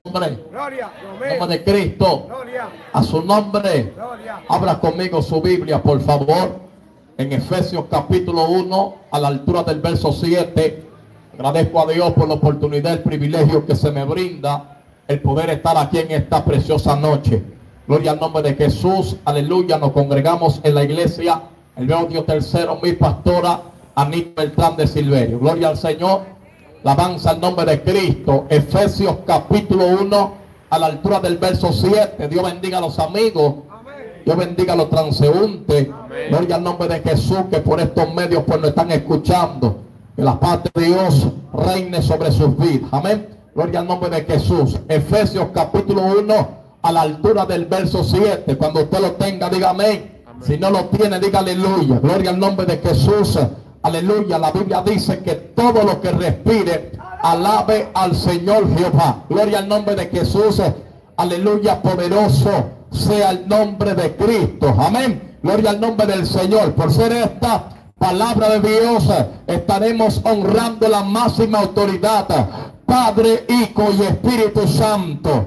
Gloria. En nombre de Cristo. Gloria. A su nombre. Gloria. Abra conmigo su Biblia, por favor. En Efesios capítulo 1, a la altura del verso 7. Agradezco a Dios por la oportunidad, el privilegio que se me brinda, el poder estar aquí en esta preciosa noche. Gloria al nombre de Jesús. Aleluya. Nos congregamos en la iglesia El Medio Tercero, mi pastora Anita Beltrán de Silverio. Gloria al Señor. Alabanza al nombre de Cristo. Efesios capítulo 1, a la altura del verso 7. Dios bendiga a los amigos. Dios bendiga a los transeúntes. Gloria al nombre de Jesús, que por estos medios pues nos están escuchando. Que la paz de Dios reine sobre sus vidas. Amén. Gloria al nombre de Jesús. Efesios capítulo 1, a la altura del verso 7. Cuando usted lo tenga, diga amén. Si no lo tiene, diga aleluya. Gloria al nombre de Jesús. Aleluya. La Biblia dice que todo lo que respire, alabe al Señor Jehová. Gloria al nombre de Jesús. Aleluya. Poderoso sea el nombre de Cristo. Amén. Gloria al nombre del Señor. Por ser esta palabra de Dios, estaremos honrando la máxima autoridad, Padre, Hijo y Espíritu Santo.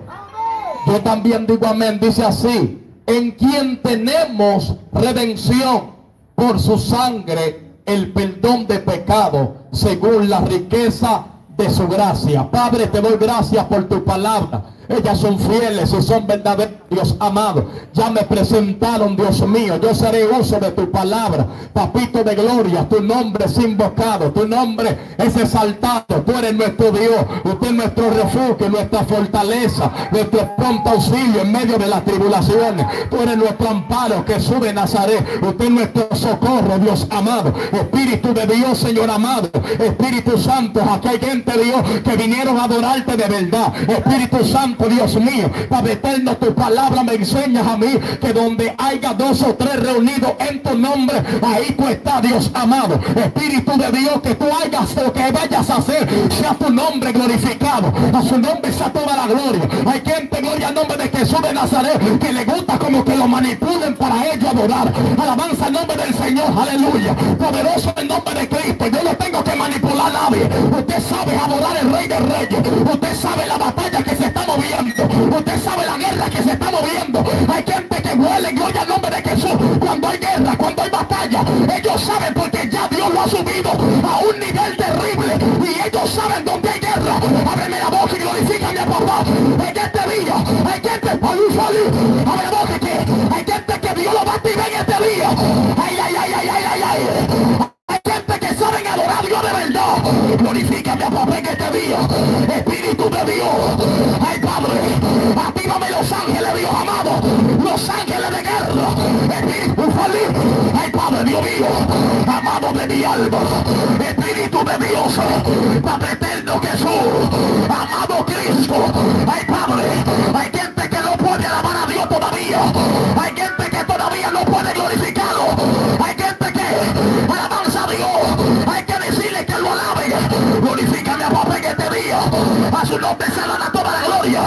Yo también digo amén. Dice así: en quien tenemos redención por su sangre, el perdón de pecado, según la riqueza de su gracia. Padre, te doy gracias por tu palabra. Ellas son fieles y son verdaderos, Dios amado. Ya me presentaron, Dios mío. Yo seré uso de tu palabra. Papito de gloria, tu nombre es invocado, tu nombre es exaltado. Tú eres nuestro Dios. Usted es nuestro refugio, nuestra fortaleza, nuestro pronto auxilio en medio de las tribulaciones. Tú eres nuestro amparo, Jesús de Nazaret. Usted es nuestro socorro, Dios amado. Espíritu de Dios, Señor amado. Espíritu Santo, aquí hay gente, Dios, que vinieron a adorarte de verdad. Espíritu Santo, Dios mío, Padre eterno, tu palabra me enseñas a mí que donde haya dos o tres reunidos en tu nombre, ahí tú estás, Dios amado. Espíritu de Dios, que tú hagas lo que vayas a hacer, sea tu nombre glorificado, a su nombre sea toda la gloria. Hay gente, gloria al nombre de Jesús de Nazaret, que le gusta como que lo manipulen para ellos adorar. Alabanza al nombre del Señor, aleluya. Poderoso el nombre de Cristo. Yo no tengo que manipular a nadie. Usted sabe adorar al Rey de Reyes. Usted sabe la batalla que se está moviendo. Usted sabe la guerra que se está moviendo. Hay gente que huele, gloria al nombre de Jesús, cuando hay guerra, cuando hay batalla. Ellos saben, porque ya Dios lo ha subido a un nivel terrible, y ellos saben dónde hay guerra. Ábreme la boca y glorifícame a papá. En este día hay gente, abre la boca, que hay gente que Dios lo va a activar en este día. Ay, ay, ay, ay, ay, ay, ay. Hay gente que saben adorar a Dios de verdad. Glorifícame a papá en este día. Espíritu de Dios. Ay, Padre, actívame los ángeles, Dios amado. Los ángeles de guerra. Espíritu feliz. Ay, Padre, Dios mío, amado de mi alma. Espíritu de Dios. Padre eterno Jesús. Amado Cristo. Ay, Padre, hay gente que no puede alabar a Dios todavía. Hay gente que todavía no puede glorificarlo. Hay gente que alabanza a Dios. Hay que decirle que lo alabe. Glorifícame a papá en este día. A su nombre se da toda la gloria.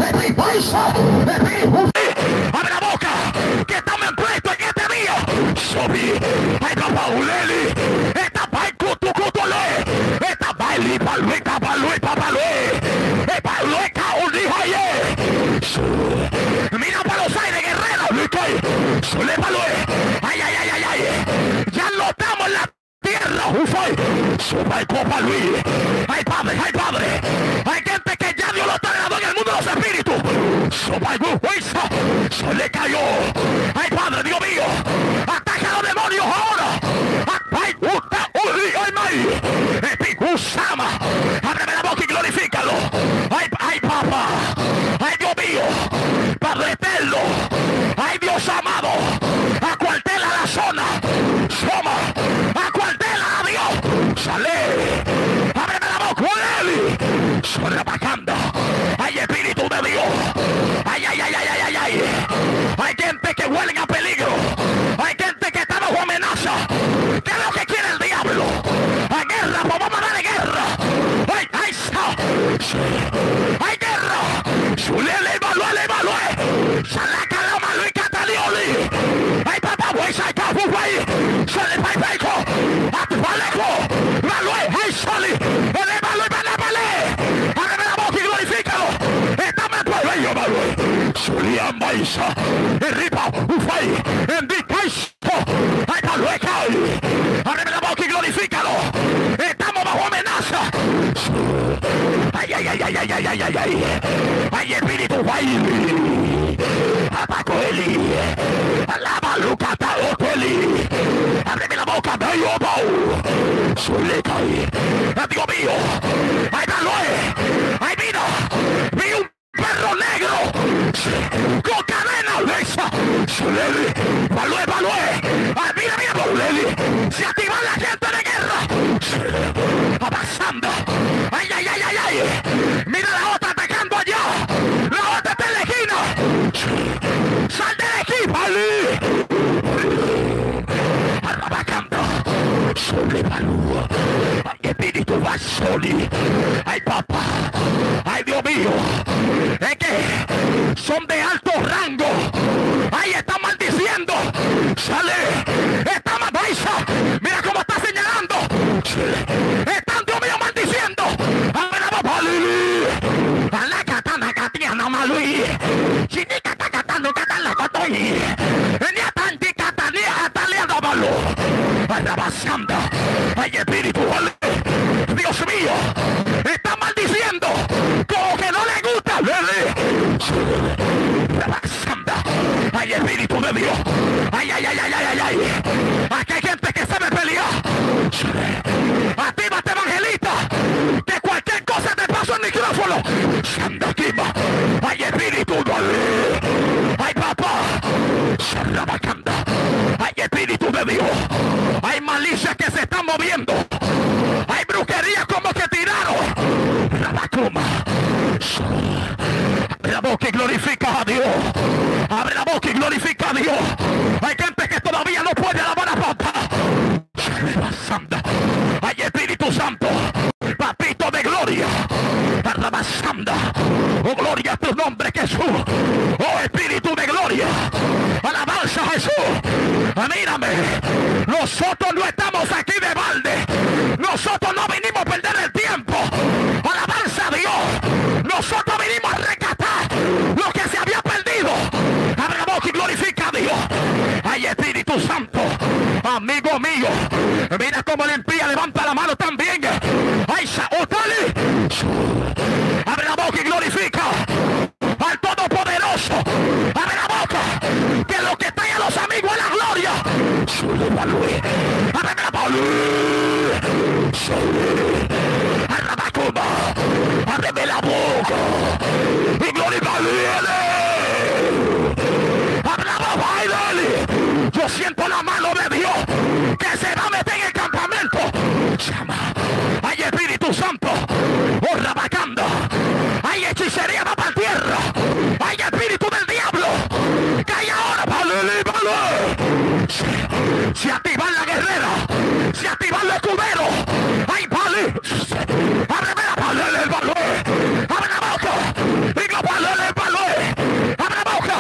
Abre la boca, que estamos puestos en este día. Sobi, ay papá uleli, esta pai cutucutole, esta baili palui papalui papalui, palui caudijaye. Mira para los aires, guerrero, Luis, sole palui, ay, ay, ay, ay, ay. Ya lo estamos en la tierra, ufay, subai copalui. Ay padre, ay padre, hay gente que ya Dios lo está dando en el mundo de los espíritus. Se le cayó. Ay Padre, Dios mío, ataca a los demonios ahora. Ay, Espíritu Sama, ábreme la boca y glorifícalo. Ay, ay papá, ay Dios mío, Padre eterno, ay Dios amado, acuartela la zona, Soma, acuartela a Dios, sale, ábreme la boca, Eli, sobre la bacanda. Ay, Espíritu de Dios. Ay, ay, ay, ay, ay, ay, ay. Hay gente que huelen a peligro. Hay gente que está bajo amenaza. ¿Qué es lo que quiere el diablo? Hay guerra, pues vamos a darle guerra. Ay, ay, hay guerra. Zulele, evalúe. Salaca la malo y catalioli. Ay, papá, voy a sacar, voy. Sale, pai, paico. Atupaleco. Evalúe, ay, soli. El evalúe, vale. Hágame la boca. ay, ay, ay, ay, ay, ay, ay, ay. Ay, espíritu, baile. Apaco Eli. Alaba Lucata Eli. Ábreme la boca, me ayudo. Soleta. Dios mío. Ay, Manuel. Ay, mira. Vi un perro negro con cadena lesa. Manuel. Ay, mira, Manuel. Se activa la gente de guerra. Avanzando. Ay, ay, ay, ay, ay. Mira la otra atacando allá. La otra está en la esquina. Sal de aquí, vale. Arrabacando. Sobre Balú. Ay, espíritu va soli. Ay, papá. Ay, Dios mío. Es que son de alto rango. Ahí está maldiciendo. Sale. Está maldiza. Mira cómo está señalando. Están, Dios mío, maldiciendo. A ver, a la katana katiana malui. Chinica katano katana katoi. Ni atanti katania ataliano malu. Arrabasando. Ay, espíritu, vale. Dios mío. Está maldiciendo. Como que no le gusta. Arrabasando. Ay, espíritu de Dios. Ay, ay, ay, ay, ay, ay, ay. Aquí hay gente que sabe pelear. Actívate, evangelista. Que cualquier cosa te pasa el micrófono. Sanda activa. Ay, espíritu, dale. Ay, papá. Sarrabacanda. Ay, espíritu de Dios. Hay malicias que se están moviendo. Hay brujerías como que tiraron. Rabacuma. Abre la boca y glorifica a Dios. Abre la boca y glorifica a Dios. Hay gente que todavía no puede alabar a papá. Ay, Espíritu Santo, papito de gloria. Arrabasanda. Oh, gloria a tu nombre, Jesús. Oh, Espíritu de gloria. Alabanza a Jesús. Mírame. Nosotros no estamos aquí de balde. Nosotros no vinimos a perder el tiempo. Alabanza a Dios. Nosotros vinimos a rescatar lo que se había perdido. Abre la boca y glorifica a Dios. Ay, Espíritu Santo, amigo mío, mira cómo le envía, levanta la mano también. Ay, Saúl, abre la boca y glorifica al Todopoderoso. Abre la boca, que lo que trae a los amigos es la gloria. Abre la boca. Ábreme la boca y glorifica. Abre la boca, baile. Yo siento la mano de Dios que se va a meter en el campamento. Llama. Hay Espíritu Santo. Oh, rabacando. Hay hechicería, va para tierra. Hay espíritu del diablo. Cae ahora. Vale, vale. Se activa la guerrera. Se activa el escudero. Hay vale. Ábreme la vale, el valor. Abre la boca. Digo vale, el valor. Abre la boca.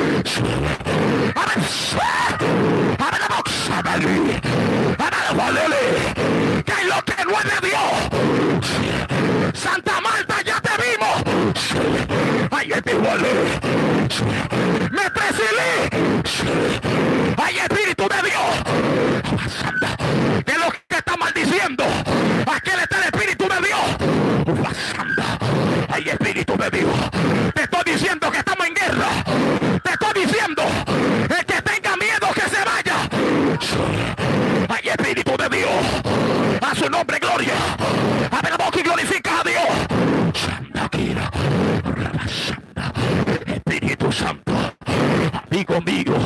Abre la boca. Abre la vale. Que es lo que no es de Dios. Santa Marta, ya te vimos. Ay, este vale. Me presilí. Ay, Espíritu de Dios. Que es lo que está maldiciendo. Aquel está el Espíritu de Dios. Ay, Espíritu de Dios. Te estoy diciendo que estamos en guerra. Te estoy diciendo, el que tenga miedo que se vaya. Ay, Espíritu de Dios. A su nombre, gloria. Abre la boca y glorifica a Dios. Espíritu Santo, amigo mío,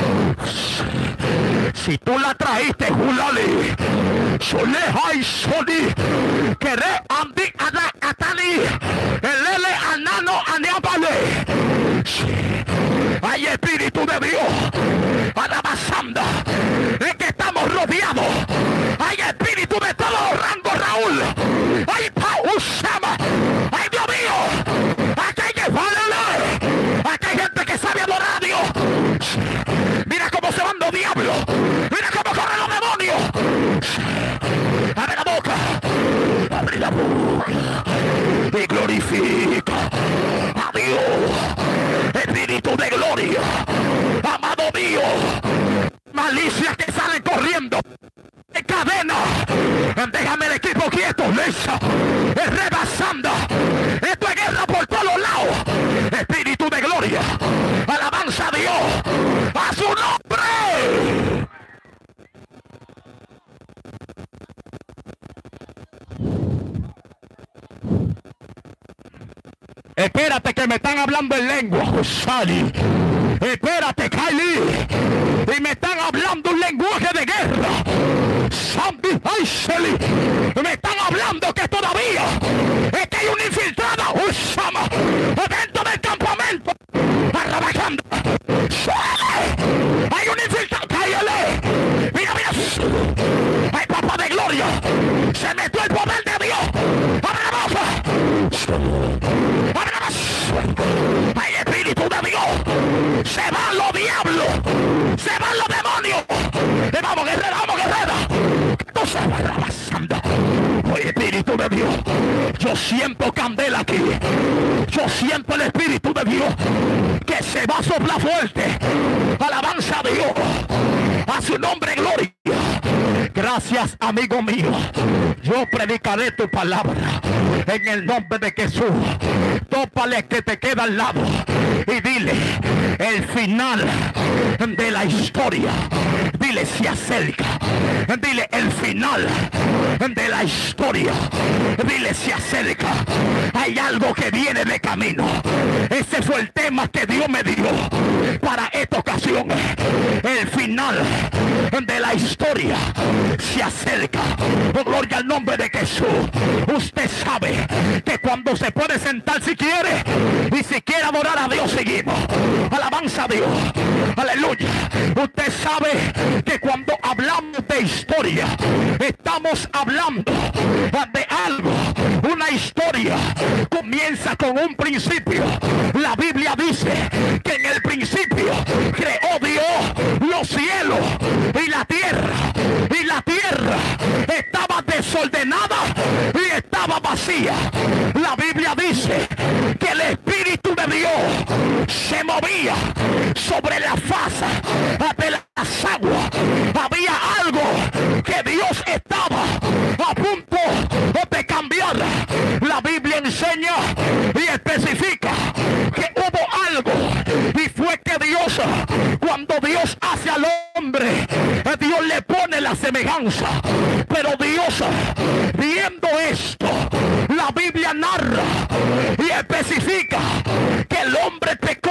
si tú la traíste, Julali, Soleja y Soli, que re andi atali, elele anano aneapale. Hay Espíritu de Dios, alabazanda, es que estamos rodeados. Hay Espíritu de todos los rangos, Raúl. Hay Pausama. Ay, Dios mío, aquí hay que valerle. Aquí hay gente que sabe adorar a Dios. Mira cómo se van los diablos. Mira cómo corren los demonios. Abre la boca. Abre la boca. Y glorifica a Dios. Espíritu de gloria. Amado mío. Malicias que salen corriendo. De cadena. Déjame el equipo quieto. Lesa. Rebasando. Esto es guerra por todos los lados. Espíritu de gloria, alabanza a Dios, a su nombre. Espérate que me están hablando en lengua, Sally. Espérate, Kylie. Y me están hablando un lenguaje de guerra. Sandy, ay, Sally. Me están hablando que todavía es que hay una infiltrada, Usama, dentro del campamento. Arrabajando. Hay una infiltrada. Cállale. Mira, mira. Ay, papá de gloria. Se metió el poder de Dios. Abre la boca. Ay, espíritu de Dios. Se van los diablos. Se van los demonios. Y vamos, guerrera, vamos, guerrera. Esto se va avanzando. Oye, espíritu de Dios. Yo siento candela aquí. Yo siento el espíritu de Dios que se va a soplar fuerte. Alabanza a Dios. A su nombre, gloria. Gracias, amigo mío. Yo predicaré tu palabra en el nombre de Jesús. Tópale que te queda al lado y dile: el final de la historia, dile, se acerca. Dile: el final de la historia, dile, se acerca. Hay algo que viene de camino. Ese fue el tema que Dios me dio para esta ocasión. El final de la historia se acerca. Oh, gloria al nombre de Jesús. Usted sabe que cuando se puede sentar si quiere y si quiere adorar a Dios, seguimos. Alabanza a Dios. Aleluya. Usted sabe que cuando hablamos de historia, estamos hablando de algo. Una historia comienza con un principio. La Biblia dice que en el principio creó Dios los cielos y la tierra. Y la tierra estaba desordenada y estaba vacía. La Biblia dice que el Espíritu de Dios se movía sobre la faz de las aguas. Había algo que Dios estaba a punto de cambiar. La Biblia enseña y especifica que hubo algo, y fue que Dios, cuando Dios hace al hombre, Dios le pone la semejanza. Pero Dios, viendo esto, la Biblia narra y especifica que el hombre pecó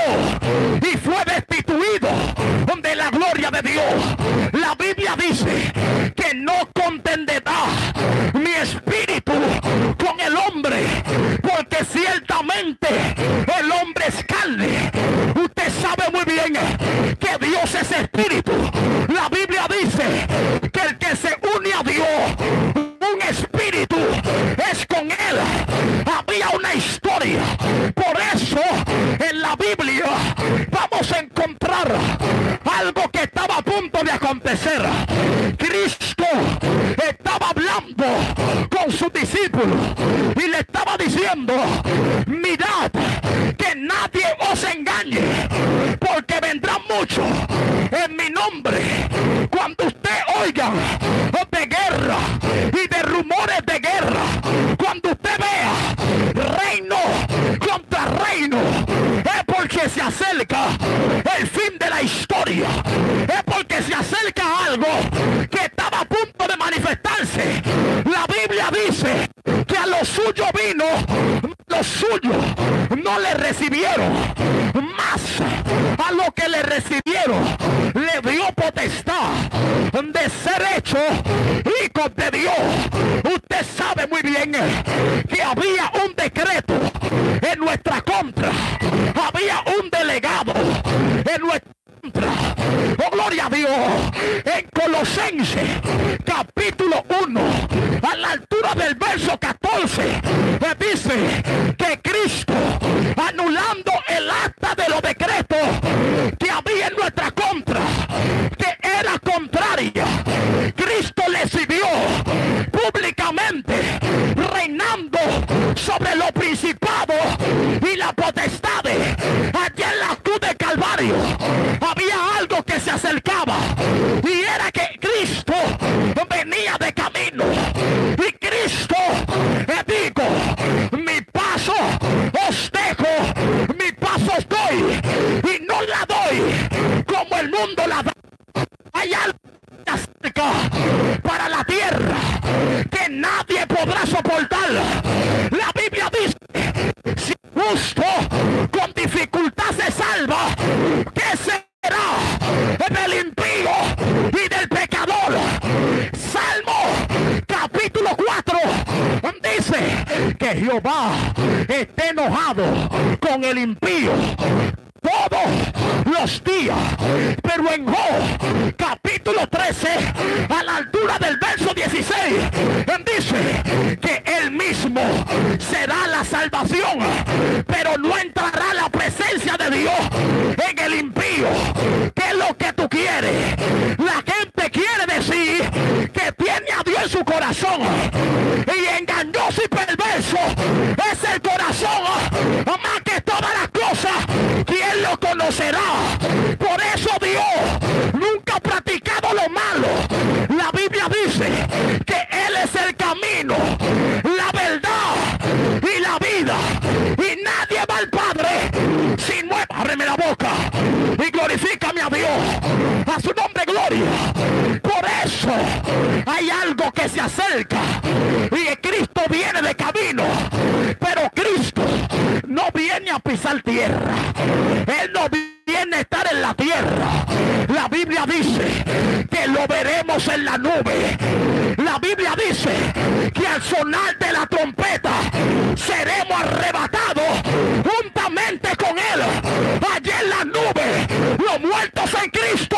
y fue destituido de la gloria de Dios. La Biblia dice que no contenderá mi espíritu con el hombre, porque ciertamente el hombre es carne. Usted sabe muy bien que Dios es espíritu. La Biblia dice que el que se une a Dios, un espíritu es con él. Había una historia. Por eso en la Biblia vamos a encontrar algo que estaba a punto de acontecer. Cristo estaba hablando con sus discípulos y le estaba diciendo: mirad que nadie os engañe, porque vendrán muchos en mi nombre. Cuando usted oiga de guerra y de rumores de guerra, cuando usted vea reino contra reino, es porque se acerca el fin de la historia. Es porque se acerca algo que estaba a punto de manifestarse. La Biblia dice que a los suyos vino, los suyos no le recibieron, más a lo que le recibieron le dio potestad de ser hecho hijos de Dios. Usted sabe muy bien que había un decreto en nuestra contra, había un delegado en nuestra contra. Oh, gloria a Dios. En Colosenses capítulo 1, a la altura del verso 14, dice que Cristo, anulando el acta de los decretos que había en nuestra contra, que era contraria, Cristo le sirvió públicamente, reinando sobre los principados y las potestades. Allá en la cruz de Calvario había algo que se acercaba, y era que Cristo venía de camino. Y Cristo dijo: mi Padre podrá soportar. La Biblia dice, si justo con dificultad se salva, ¿qué será del impío y del pecador? Salmo capítulo 4 dice que Jehová está enojado con el impío todos los días, pero en Job capítulo 13 a la altura del verso 16 dice que él mismo será la salvación, pero no entrará la presencia de Dios en el impío. ¿Qué es lo que tú quieres? La gente quiere decir que tiene a Dios en su corazón, y engañoso y perverso es el corazón más que todas las cosas. ¿Quién lo conocerá? Por eso Dios nunca ha practicado lo malo. La Biblia dice que Él es el camino, la verdad y la vida, y nadie va al Padre si no es... Ábreme la boca y glorifícame a Dios, a su nombre gloria. Por eso hay algo que se acerca, y Cristo viene de camino, pero Cristo no viene a pisar tierra. Él no viene a estar en la tierra. La Biblia dice que lo veremos en la nube. La Biblia dice que al sonar de la trompeta seremos arrebatados juntamente con Él allí en la nube. Los muertos en Cristo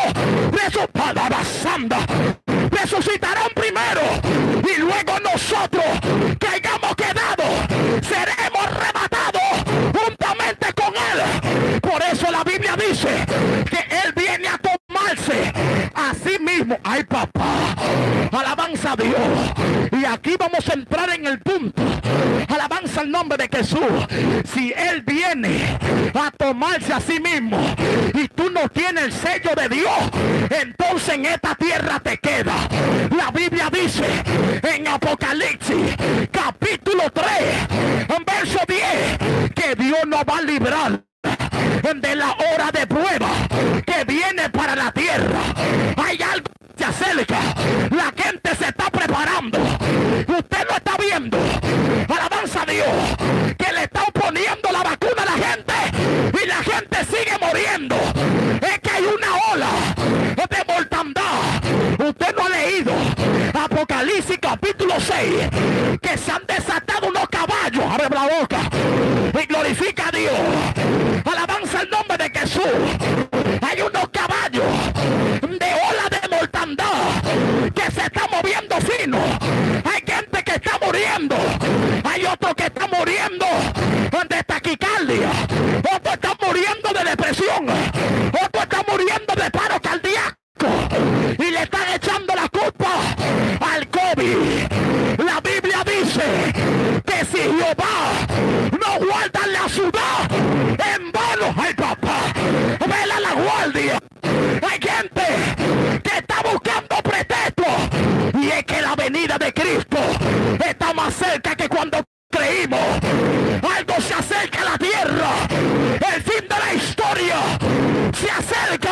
resucitarán primero, y luego nosotros que hayamos quedado seremos arrebatados juntamente con Él. Por eso la Biblia dice que Él viene a tomarse a sí mismo. Ay, papá, alabanza a Dios. Y aquí vamos a entrar en el punto. Alabanza al nombre de Jesús. Si Él viene a tomarse a sí mismo y tú no tienes el sello de Dios, entonces en esta tierra te queda. La Biblia dice en Apocalipsis capítulo 3 en verso 10 que Dios nos va a librar de la hora de prueba que viene para la tierra. Hay algo que se acerca. La gente se está preparando. Usted lo está viendo. Alabanza a Dios, que le están poniendo la vacuna a la gente y la gente sigue muriendo. Es que hay una ola de mortandad. Usted no ha leído Apocalipsis capítulo 6 que se han desatado unos caballos. Abre la boca y glorifica a Dios. Alabanza el nombre de Jesús. Hay unos caballos de ola de mortandad que se están moviendo fino. Hay gente que está muriendo. Hay otro que está muriendo de taquicardia. Otro está muriendo de depresión. Otro está muriendo de paro cardíaco. Y le están echando la culpa al COVID. La Biblia dice que si Jehová no guarda la ciudad, en vano, ay papá, vela la guardia. Hay gente que está buscando pretextos, y es que la venida de Cristo está más cerca que cuando creímos. Algo se acerca a la tierra. El fin de la historia se acerca.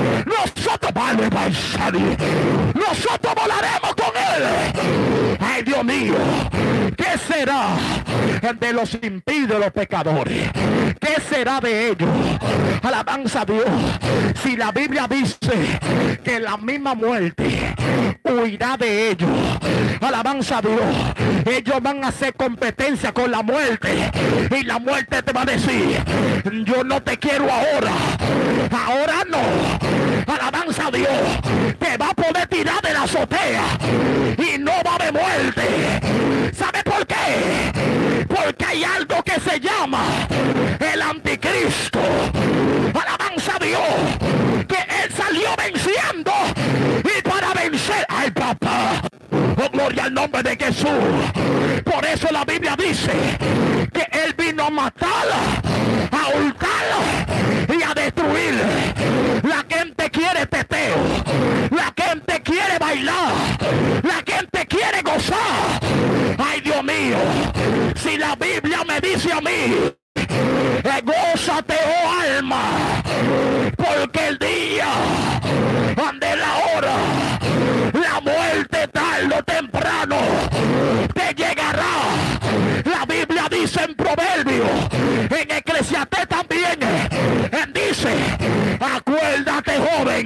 Nosotros volaremos con Él. Ay, Dios mío, ¿qué será de los impíos, de los pecadores? ¿Qué será de ellos? Alabanza a Dios. Si la Biblia dice que la misma muerte huirá de ellos, alabanza a Dios, ellos van a hacer competencia con la muerte, y la muerte te va a decir: yo no te quiero ahora. Ahora no. Alabanza a Dios. Te va a poder tirar de la azotea y no va a haber muerte. ¿Sabe por qué? Porque hay algo que se llama el anticristo. Alabanza a Dios, que Él salió venciendo, y para vencer, ay papá, oh, gloria al nombre de Jesús. Por eso la Biblia dice que Él vino a matar, a hurtar y a destruir. La gente quiere teteo, la gente quiere bailar, la gente quiere gozar. Ay, Dios mío, si la Biblia me dice a mí: gózate, oh alma, porque el día de la hora, la muerte tarde o temprano te llegará. La Biblia dice en Proverbios, en Eclesiastés también, dice: acuérdate, joven,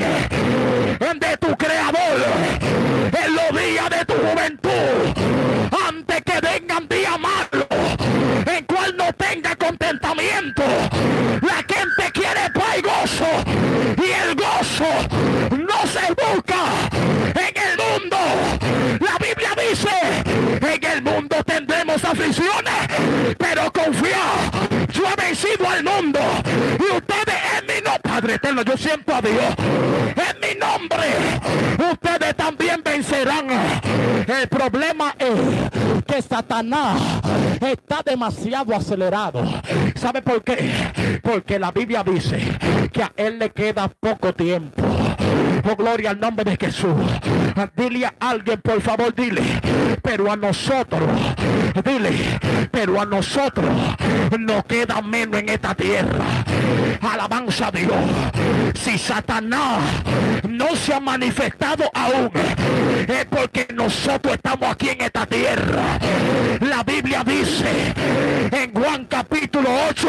de tu Creador en los días de tu juventud, antes que vengan días malos, en cual no tenga contentamiento. La gente quiere paz y gozo, y el gozo no se busca en el mundo. La Biblia dice: en el mundo tendremos aflicciones, pero confiad, yo he vencido al mundo. Y ustedes en mi nombre, Padre eterno, yo siento a Dios, en mi nombre ustedes también vencerán. El problema es que Satanás está demasiado acelerado. ¿Sabe por qué? Porque la Biblia dice que a él le queda poco tiempo. Oh, gloria al nombre de Jesús. Dile a alguien, por favor, dile: pero a nosotros, dile, pero a nosotros nos queda menos en esta tierra. Alabanza a Dios. Si Satanás no se ha manifestado aún, es porque nosotros estamos aquí en esta tierra. La Biblia dice en Juan capítulo 8,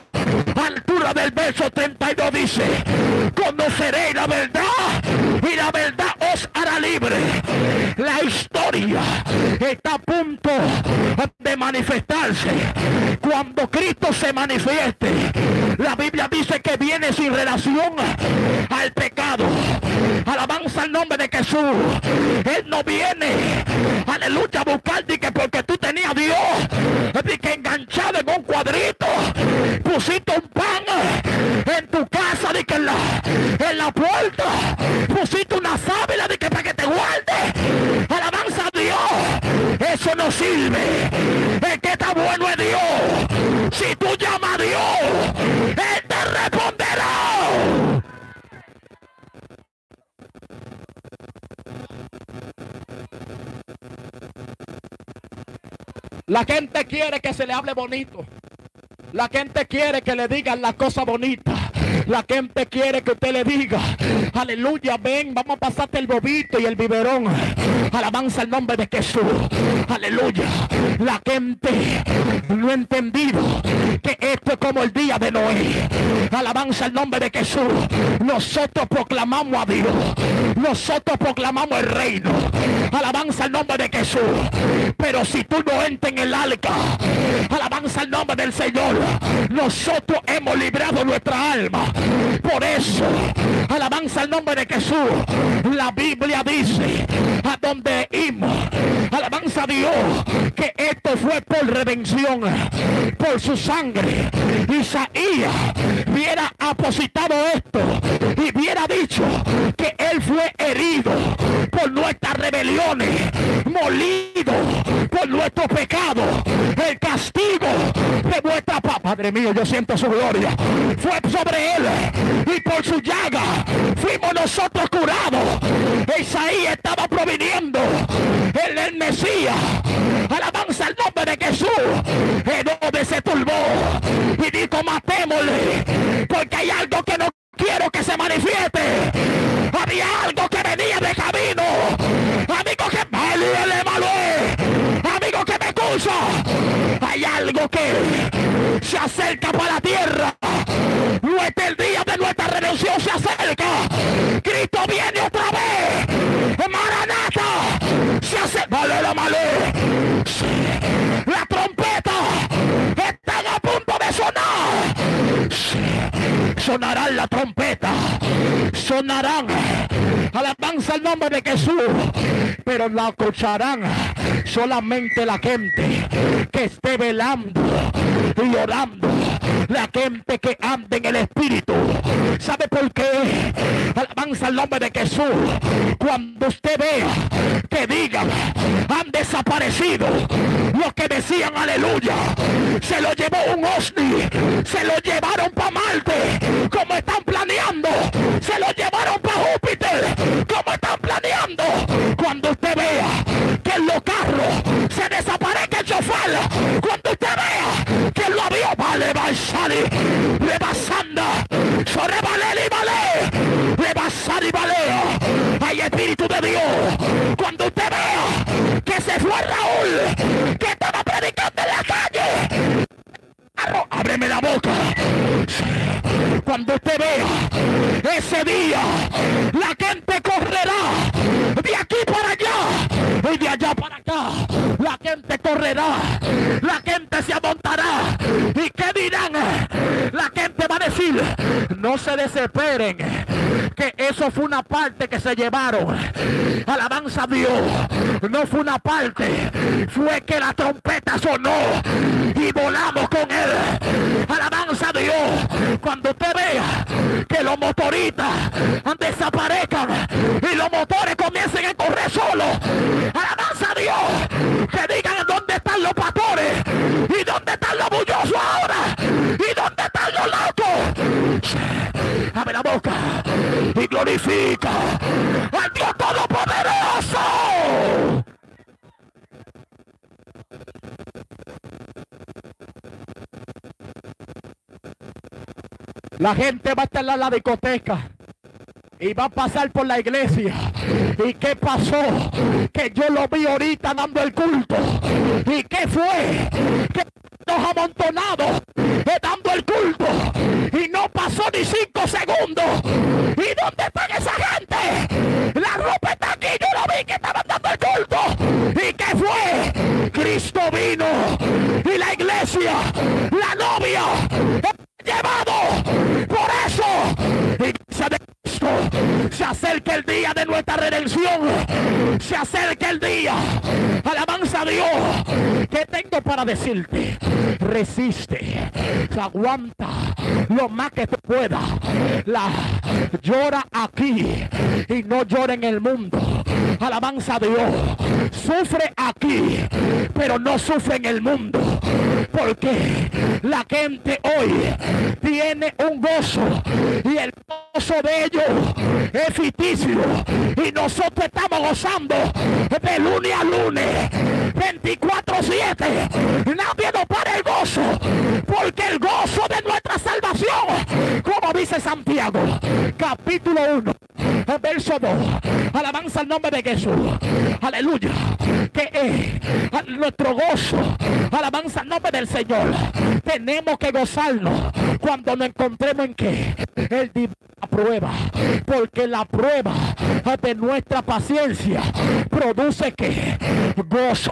altura del verso 32, dice: conoceréis la verdad y la verdad os hará libre. La historia está a punto de manifestarse. Cuando Cristo se manifieste, la Biblia dice que viene sin relación al pecado. Alabanza al nombre de Jesús. Él no viene, aleluya, a buscarte que porque tú tenías a Dios, de que enganchado en un cuadrito, pusiste un pan en tu casa, de que en la puerta pusiste una sábila, de que para que te guarde. Alabanza a Dios. Eso no sirve. El que está bueno es Dios. Si tú llamas a Dios, Él te responderá. La gente quiere que se le hable bonito. La gente quiere que le digan las cosas bonitas. La gente quiere que usted le diga: aleluya, ven, vamos a pasarte el bobito y el biberón. Alabanza el nombre de Jesús. Aleluya. La gente no ha entendido que esto es como el día de Noé. Alabanza el nombre de Jesús. Nosotros proclamamos a Dios. Nosotros proclamamos el reino. Alabanza el nombre de Jesús. Pero si tú no entras en el arca, alabanza el nombre del Señor, nosotros hemos librado nuestra alma. Por eso, alabanza el nombre de Jesús. La Biblia dice: a donde íbamos, alabanza a Dios, que esto fue por redención, por su sangre. Isaías hubiera apositado esto y hubiera dicho que él fue herido por nuestras rebeliones, molido por nuestros pecados. El castigo de vuestra paz, Padre mío, yo siento su gloria, fue sobre él, y por su llaga fuimos nosotros curados. Isaías estaba proviniendo el Mesías. Alabanza el nombre de Jesús. Herodes se turbó y dijo: matémosle, porque hay algo que no quiero que se manifieste. Había algo que venía de camino. Amigo que amigo que me escucha, hay algo que se acerca para la tierra. El día de nuestra redención se acerca. Cristo viene otra vez. Maranata. Se acerca. La trompeta está a punto de sonar. Sonarán la trompeta. Sonarán. Alabanza el nombre de Jesús. Pero la escucharán solamente la gente que esté velando y orando. La gente que anda en el Espíritu. ¿Sabe por qué? Alabanza el nombre de Jesús. Cuando usted vea que digan: han desaparecido los que decían aleluya, se lo llevó un ovni, se lo llevaron para Marte, como están planeando, se lo llevaron para Júpiter, como están planeando. Cuando usted vea que en los carros se desaparezca el chofer, cuando usted vea que lo avión va a salir, le va a sandar, sobre vale y vale, le va a salir vale. Hay Espíritu de Dios. Cuando usted vea que se fue Raúl, predicando en la calle. Ábreme la boca. Cuando usted vea ese día, la gente correrá de aquí para allá y de allá para acá. La gente correrá, la gente se amontará. ¿Y qué dirán? La gente va a decir: no se desesperen, que eso fue una parte que se llevaron. Alabanza a Dios. No fue una parte, fue que la trompeta sonó y volamos con él. Alabanza a Dios. Cuando usted vea que los motoristas desaparezcan y los motores comiencen a correr solos, alabanza a Dios. Que digan: ¿dónde están los pastores? ¿Y dónde están los bullosos ahora? ¿Y dónde están los locos? Abre la boca y glorifica al Dios Todopoderoso. La gente va a estar en la discoteca y va a pasar por la iglesia. ¿Y qué pasó? Que yo lo vi ahorita dando el culto. ¿Y qué fue? Que nos amontonados dando el culto y no pasó ni 5 segundos. ¿Y dónde están esa gente? La ropa está aquí, yo lo vi que estaban dando el culto. ¿Y qué fue? Cristo vino y la iglesia, la novia, llevado. Por eso, iglesia de Cristo, se acerca el día de nuestra redención. Se acerca el día. Alabanza a Dios. ¿Qué tengo para decirte? Resiste, aguanta lo más que tú puedas. Llora aquí y no llora en el mundo. Alabanza a Dios. Sufre aquí, pero no sufre en el mundo. Porque la gente hoy tiene un gozo y el gozo de ellos es ficticio, y nosotros estamos gozando de lunes a lunes, 24/7. Nadie nos para el gozo, porque el gozo de nuestra salvación, como dice Santiago capítulo 1 verso 2, alabanza al nombre de Jesús, aleluya, que es nuestro gozo. Alabanza al nombre del Señor. Tenemos que gozarnos cuando nos encontremos en que el día de la prueba, porque la prueba de nuestra paciencia produce que gozo.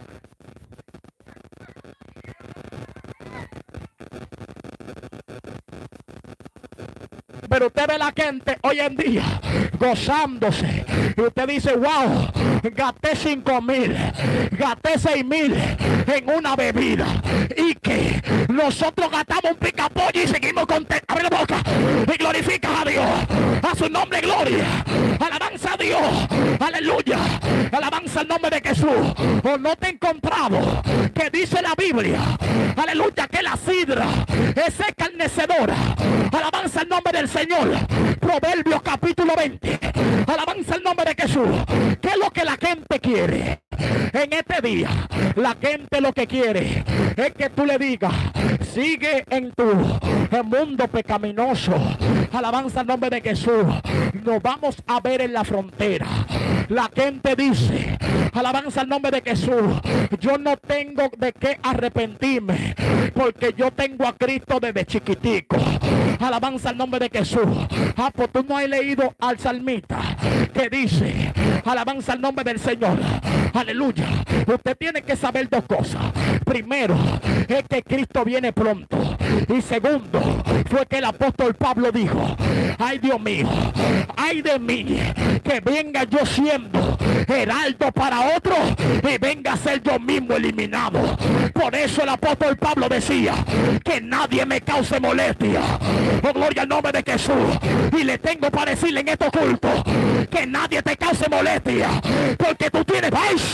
Pero usted ve la gente hoy en día gozándose y usted dice: wow, gasté 5,000, gasté 6,000 en una bebida, y que nosotros gastamos un picapollo y seguimos contentos. Abre la boca y glorificas a Dios, a su nombre gloria. Alabanza a Dios, aleluya, alabanza al nombre de Jesús. O no te he encontrado que dice la Biblia, aleluya, que la sidra es escarnecedora. Alabanza al nombre del Señor. Proverbios capítulo 20. Alabanza al nombre de Jesús. ¿Qué es lo que la gente quiere? En este día, la gente lo que quiere es que tú le digas: sigue en tu mundo pecaminoso. Alabanza al nombre de Jesús. Nos vamos a ver en la frontera. La gente dice: alabanza al nombre de Jesús, yo no tengo de qué arrepentirme, porque yo tengo a Cristo desde chiquitico. Alabanza al nombre de Jesús. Pues tú no has leído al salmista que dice: alabanza al nombre del Señor, aleluya. Usted tiene que saber dos cosas. Primero, es que Cristo viene pronto. Y segundo, fue que el apóstol Pablo dijo: ay Dios mío, ay de mí, que venga yo siendo heraldo para otro y venga a ser yo mismo eliminado. Por eso el apóstol Pablo decía: que nadie me cause molestia. Oh, gloria al nombre de Jesús. Y le tengo para decirle en estos cultos: que nadie te cause molestia, porque tú tienes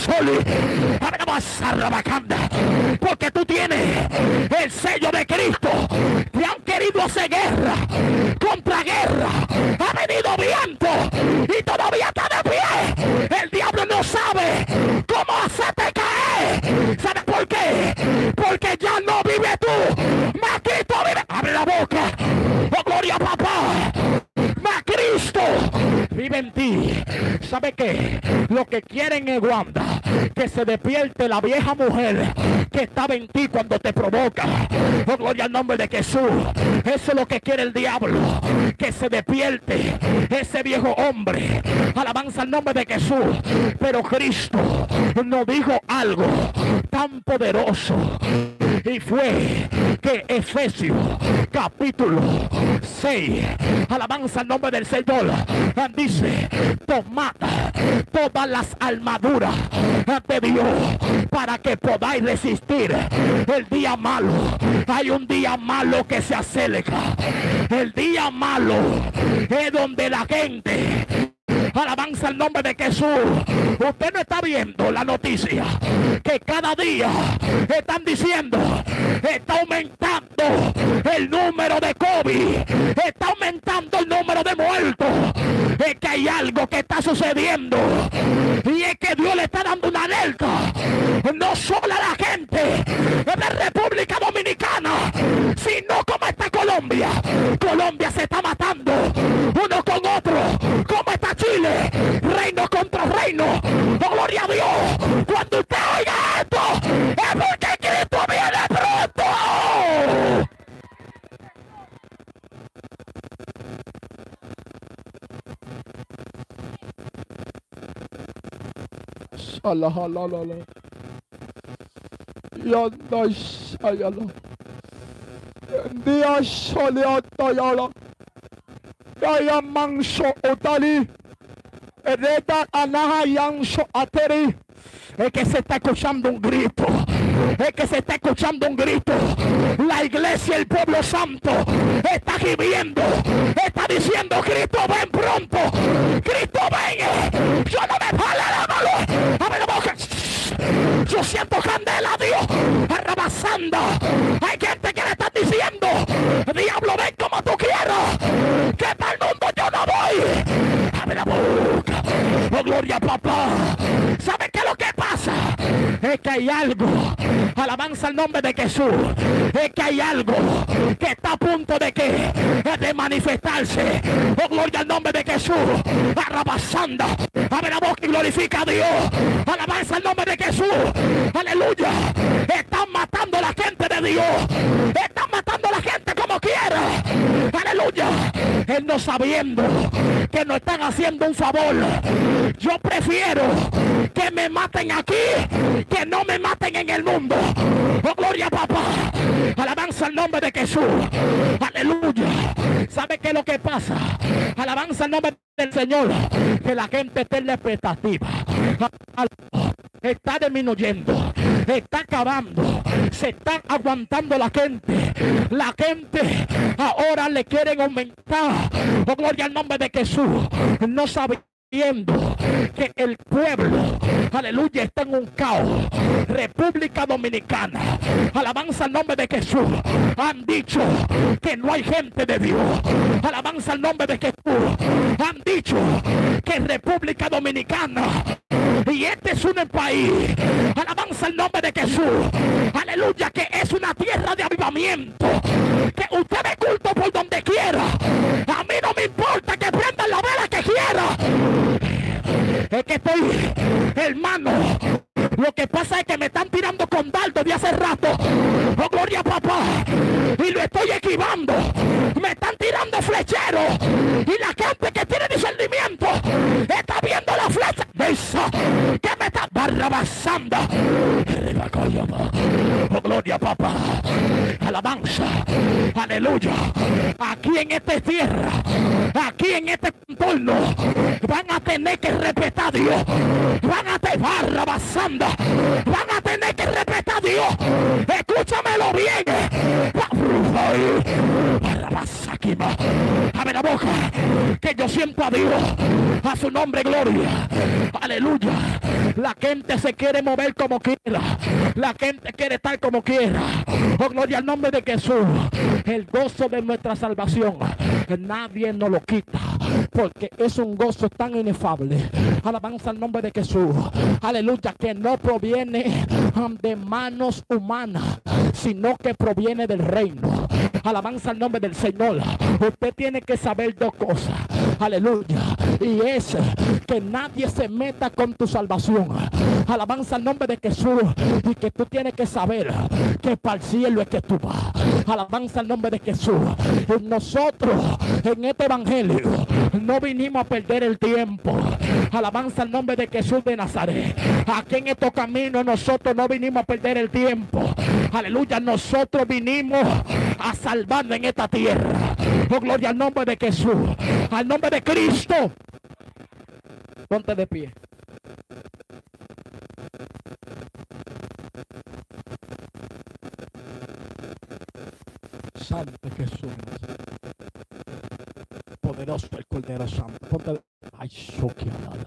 porque tú tienes el sello de Cristo. Te han querido hacer guerra contra guerra, ha venido viento y todavía está de pie. El diablo no sabe cómo hacerte caer. ¿Sabes por qué? Porque ya no vive tú, mas Cristo vive. Abre la boca. Oh, gloria a papá. Mas Cristo vive en ti. ¿Sabe qué? Lo que quieren es, Wanda, que se despierte la vieja mujer que estaba en ti cuando te provoca. Oh, gloria al nombre de Jesús. Eso es lo que quiere el diablo, que se despierte ese viejo hombre. Alabanza al nombre de Jesús. Pero Cristo nos dijo algo tan poderoso, y fue que Efesios capítulo 6, alabanza al nombre del Señor, dice: tomad todas las armaduras de Dios para que podáis resistir el día malo. Hay un día malo que se acerca. El día malo es donde la gente, alabanza el nombre de Jesús. Usted no está viendo la noticia que cada día están diciendo: está aumentando el número de COVID, está aumentando el número de muertos. Es que hay algo que está sucediendo, y es que Dios le está dando una alerta, no solo a la gente de República Dominicana, sino como está Colombia. Colombia se está matando uno con otro. Como está Chile, reino contra reino. Oh, gloria a Dios. Cuando usted oiga esto, es porque Cristo viene pronto. Es que se está escuchando un grito. Es que se está escuchando un grito. La iglesia, el pueblo santo, está gimiendo. Está diciendo: Cristo ven pronto. Cristo ven. Yo no me paro la mano. Abre la boca. Yo siento candela, Dios, arrabasando. Hay gente que le está diciendo: diablo, ven como tú quieras, que para el mundo yo no voy. Abre la boca. Oh, gloria a papá. ¿Sabe qué es lo que pasa? Es que hay algo, alabanza al nombre de Jesús, es que hay algo que está a punto de manifestarse. Oh, gloria al nombre de Jesús. Arrabasando. Abre la boca y glorifica a Dios. Alabanza al nombre de Jesús. Aleluya. Están matando a la gente de Dios. Están matando a la gente como quiera. Aleluya. Él no sabiendo que nos están haciendo un favor. Yo prefiero que me maten aquí que no me maten en el mundo. Oh, gloria a papá. Alabanza al nombre de Jesús. Aleluya. ¿Sabe qué es lo que pasa? Alabanza al nombre del Señor. Que la gente esté en la expectativa. Está disminuyendo, está acabando, se está aguantando la gente. La gente ahora le quieren aumentar. Oh, gloria al nombre de Jesús. No sabe viendo que el pueblo, aleluya, está en un caos. República Dominicana, alabanza al nombre de Jesús, han dicho que no hay gente de Dios. Alabanza al nombre de Jesús. Han dicho que República Dominicana, y este es un país, alabanza al nombre de Jesús, aleluya, que es una tierra de avivamiento, que usted me culto por donde quiera. A mí no me importa que prendan la vela que quiera. Es que estoy, hermano, lo que pasa es que me están tirando con dardo de hace rato. Oh, gloria a papá. Y lo estoy esquivando. Me están tirando flecheros. Y la gente que tiene discernimiento está viendo la flecha esa que me está barrabasando. Oh, gloria a papá. Alabanza. Aleluya. Aquí en esta tierra, aquí en este entorno, van a tener que respetar a Dios. Van a te barrabasando. Van a tener que respetar a Dios. Escúchamelo bien. Abre la boca, que yo siento a Dios. A su nombre, gloria. Aleluya. La gente se quiere mover como quiera. La gente quiere estar como quiera. Oh, gloria al nombre de Jesús. El gozo de nuestra salvación, nadie nos lo quita, porque es un gozo tan inefable. Alabanza al nombre de Jesús. Aleluya, que no proviene de manos humanas, sino que proviene del reino. Alabanza al nombre del Señor. Usted tiene que saber dos cosas. Aleluya. Y es que nadie se meta con tu salvación. Alabanza al nombre de Jesús. Y que tú tienes que saber que para el cielo es que tú vas. Alabanza al nombre de Jesús. Y nosotros en este evangelio no vinimos a perder el tiempo. Alabanza al nombre de Jesús de Nazaret. Aquí en estos caminos nosotros no vinimos a perder el tiempo. Aleluya, nosotros vinimos a salvarnos en esta tierra. Oh, gloria al nombre de Jesús, al nombre de Cristo. Ponte de pie. Santo Jesús, poderoso el Cordero Santo. Ponte de... Ay, soquialada.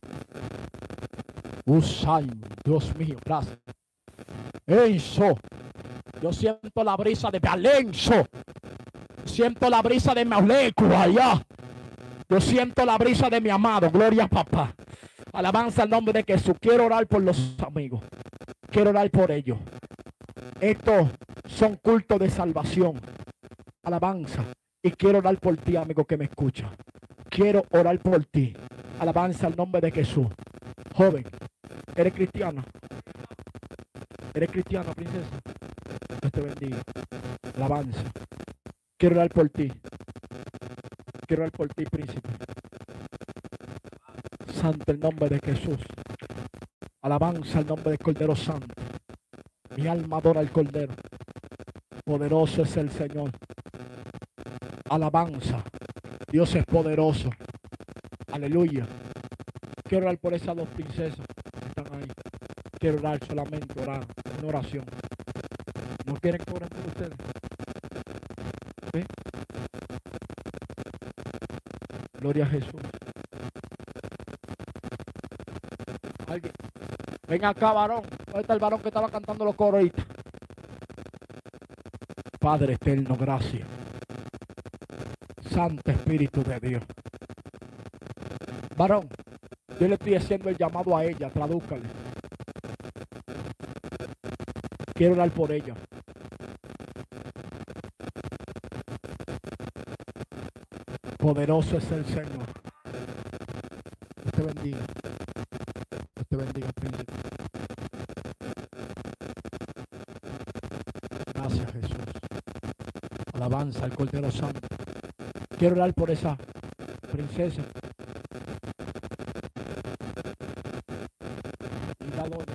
Usay, Dios mío, gracias. Eso. Yo siento la brisa de Valenzo. Siento la brisa de Mauleco allá. Yo siento la brisa de mi amado. Gloria a papá. Alabanza al nombre de Jesús. Quiero orar por los amigos. Quiero orar por ellos. Estos son cultos de salvación. Alabanza. Y quiero orar por ti, amigo que me escucha. Quiero orar por ti. Alabanza al nombre de Jesús. Joven, ¿eres cristiana? ¿Eres cristiana, princesa? Dios te bendiga. Alabanza. Quiero orar por ti. Quiero orar por ti, príncipe. Santo el nombre de Jesús. Alabanza al nombre del Cordero Santo. Mi alma adora al Cordero. Poderoso es el Señor. Alabanza. Dios es poderoso. Aleluya. Quiero orar por esas dos princesas que están ahí. Quiero orar solamente, orar. Una oración. ¿No quieren que oren por ustedes? ¿Sí? Gloria a Jesús. ¿Alguien? Ven acá, varón. ¿Dónde está el varón que estaba cantando los coros ahorita? Padre eterno, gracias. Santo Espíritu de Dios. Varón, yo le estoy haciendo el llamado a ella. Tradúzcale. Quiero orar por ella. Poderoso es el Señor. Dios te bendiga. Dios te bendiga, príncipe. Gracias, Jesús. Alabanza al Cordero Santo. Quiero orar por esa princesa. Y la doña.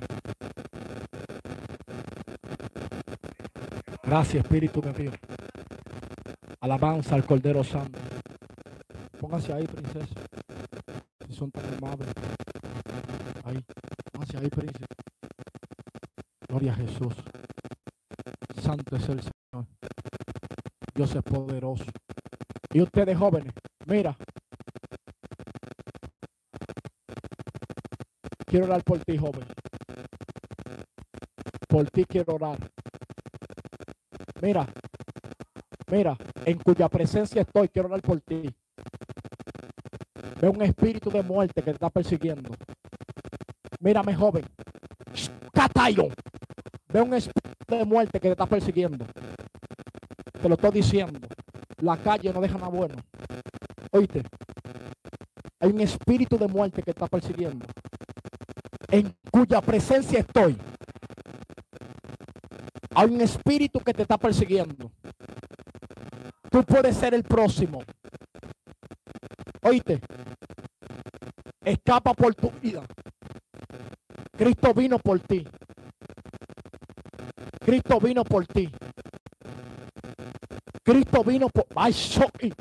Gracias, Espíritu de Dios. Alabanza al Cordero Santo. Pónganse ahí, princesa. Si son tan amables. Ahí. Pónganse ahí, príncipe. Gloria a Jesús. Santo es el Señor. Dios es poderoso. Y ustedes jóvenes, mira. Quiero orar por ti, joven. Por ti quiero orar. Mira. Mira. En cuya presencia estoy, quiero orar por ti. Veo un espíritu de muerte que te está persiguiendo. Mírame, joven. Catayo. Veo un espíritu de muerte que te está persiguiendo. Te lo estoy diciendo. La calle no deja nada bueno. Oíste. Hay un espíritu de muerte que te está persiguiendo. En cuya presencia estoy. Hay un espíritu que te está persiguiendo. Tú puedes ser el próximo. Oíste. Escapa por tu vida. Cristo vino por ti. Cristo vino por ti. Cristo vino por... Ay, soy.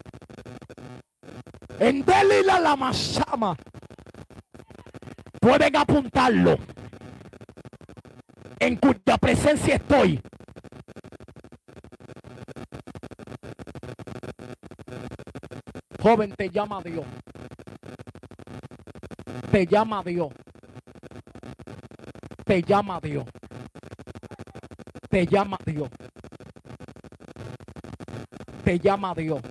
En Delila la Masama. Pueden apuntarlo. En cuya presencia estoy. Joven, te llama Dios. Te llama Dios. Te llama Dios. Te llama Dios. Te llama Dios.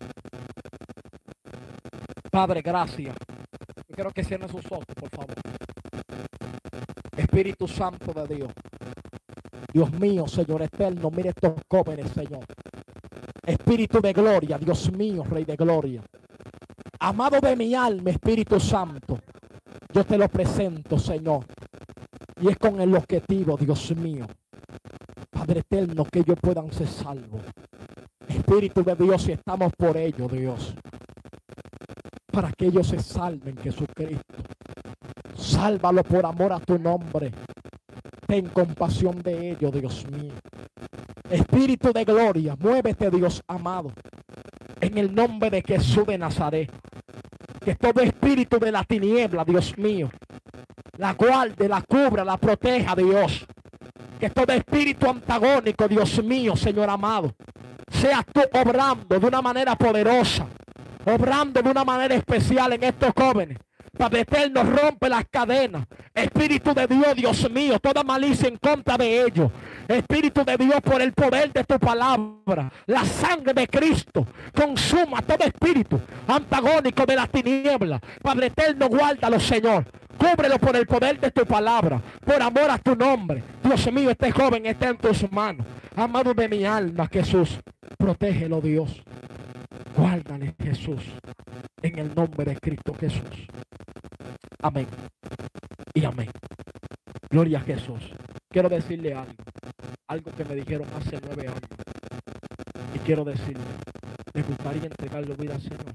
Padre, gracias. Yo quiero que cierren sus ojos, por favor. Espíritu Santo de Dios. Dios mío, Señor eterno, mire estos jóvenes, Señor. Espíritu de gloria, Dios mío, Rey de gloria. Amado de mi alma, Espíritu Santo. Yo te lo presento, Señor. Y es con el objetivo, Dios mío, Padre eterno, que ellos puedan ser salvos. Espíritu de Dios, y estamos por ello, Dios, para que ellos se salven, Jesucristo. Sálvalo por amor a tu nombre. Ten compasión de ellos, Dios mío. Espíritu de gloria, muévete, Dios amado, en el nombre de Jesús de Nazaret. Que todo espíritu de la tiniebla, Dios mío, la guarde, la cubra, la proteja, Dios. Que todo espíritu antagónico, Dios mío, Señor amado, seas tú obrando de una manera poderosa, obrando de una manera especial en estos jóvenes. Padre eterno, rompe las cadenas. Espíritu de Dios, Dios mío, toda malicia en contra de ellos. Espíritu de Dios, por el poder de tu palabra, la sangre de Cristo consuma todo espíritu antagónico de la tiniebla. Padre eterno, guárdalo, Señor. Cúbrelo por el poder de tu palabra, por amor a tu nombre. Dios mío, este joven está en tus manos. Amado de mi alma, Jesús, protégelo, Dios. Guárdale, Jesús, en el nombre de Cristo Jesús. Amén y amén. Gloria a Jesús. Quiero decirle algo que me dijeron hace 9 años. Y quiero decirle, me gustaría entregarle vida al Señor.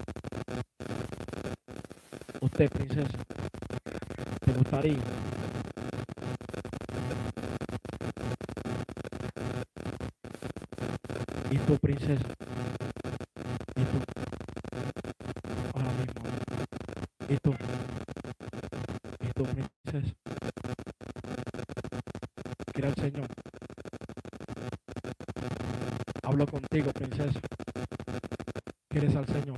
Usted, princesa, ¿te gustaría? ¿Y tú, princesa? ¿Y tú? Ahora mismo. ¿Y tú? ¿Y tú, princesa? Quiere al Señor. Hablo contigo, princesa. ¿Quieres al Señor?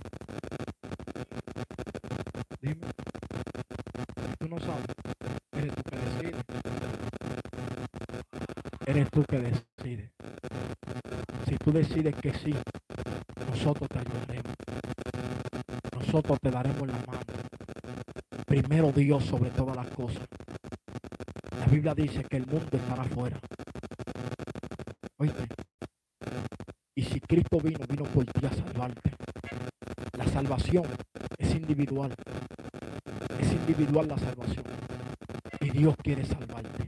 Dime. Tú no sabes. Eres tú que decides. Eres tú que decides. Si tú decides que sí, nosotros te ayudaremos. Nosotros te daremos la mano. Primero Dios sobre todas las cosas. La Biblia dice que el mundo estará afuera. ¿Oíste? Y si Cristo vino por ti a salvarte. La salvación es individual. Es individual la salvación. Y Dios quiere salvarte.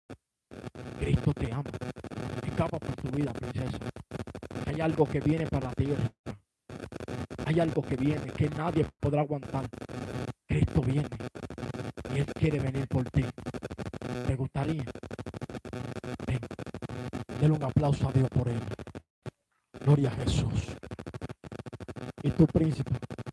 Cristo te ama. Escapa por tu vida, princesa. Hay algo que viene para la tierra. Hay algo que viene que nadie podrá aguantar. Cristo viene. Y Él quiere venir por ti. ¿Te gustaría? Ven. Denle un aplauso a Dios por Él. Gloria a Jesús. Y tu príncipe.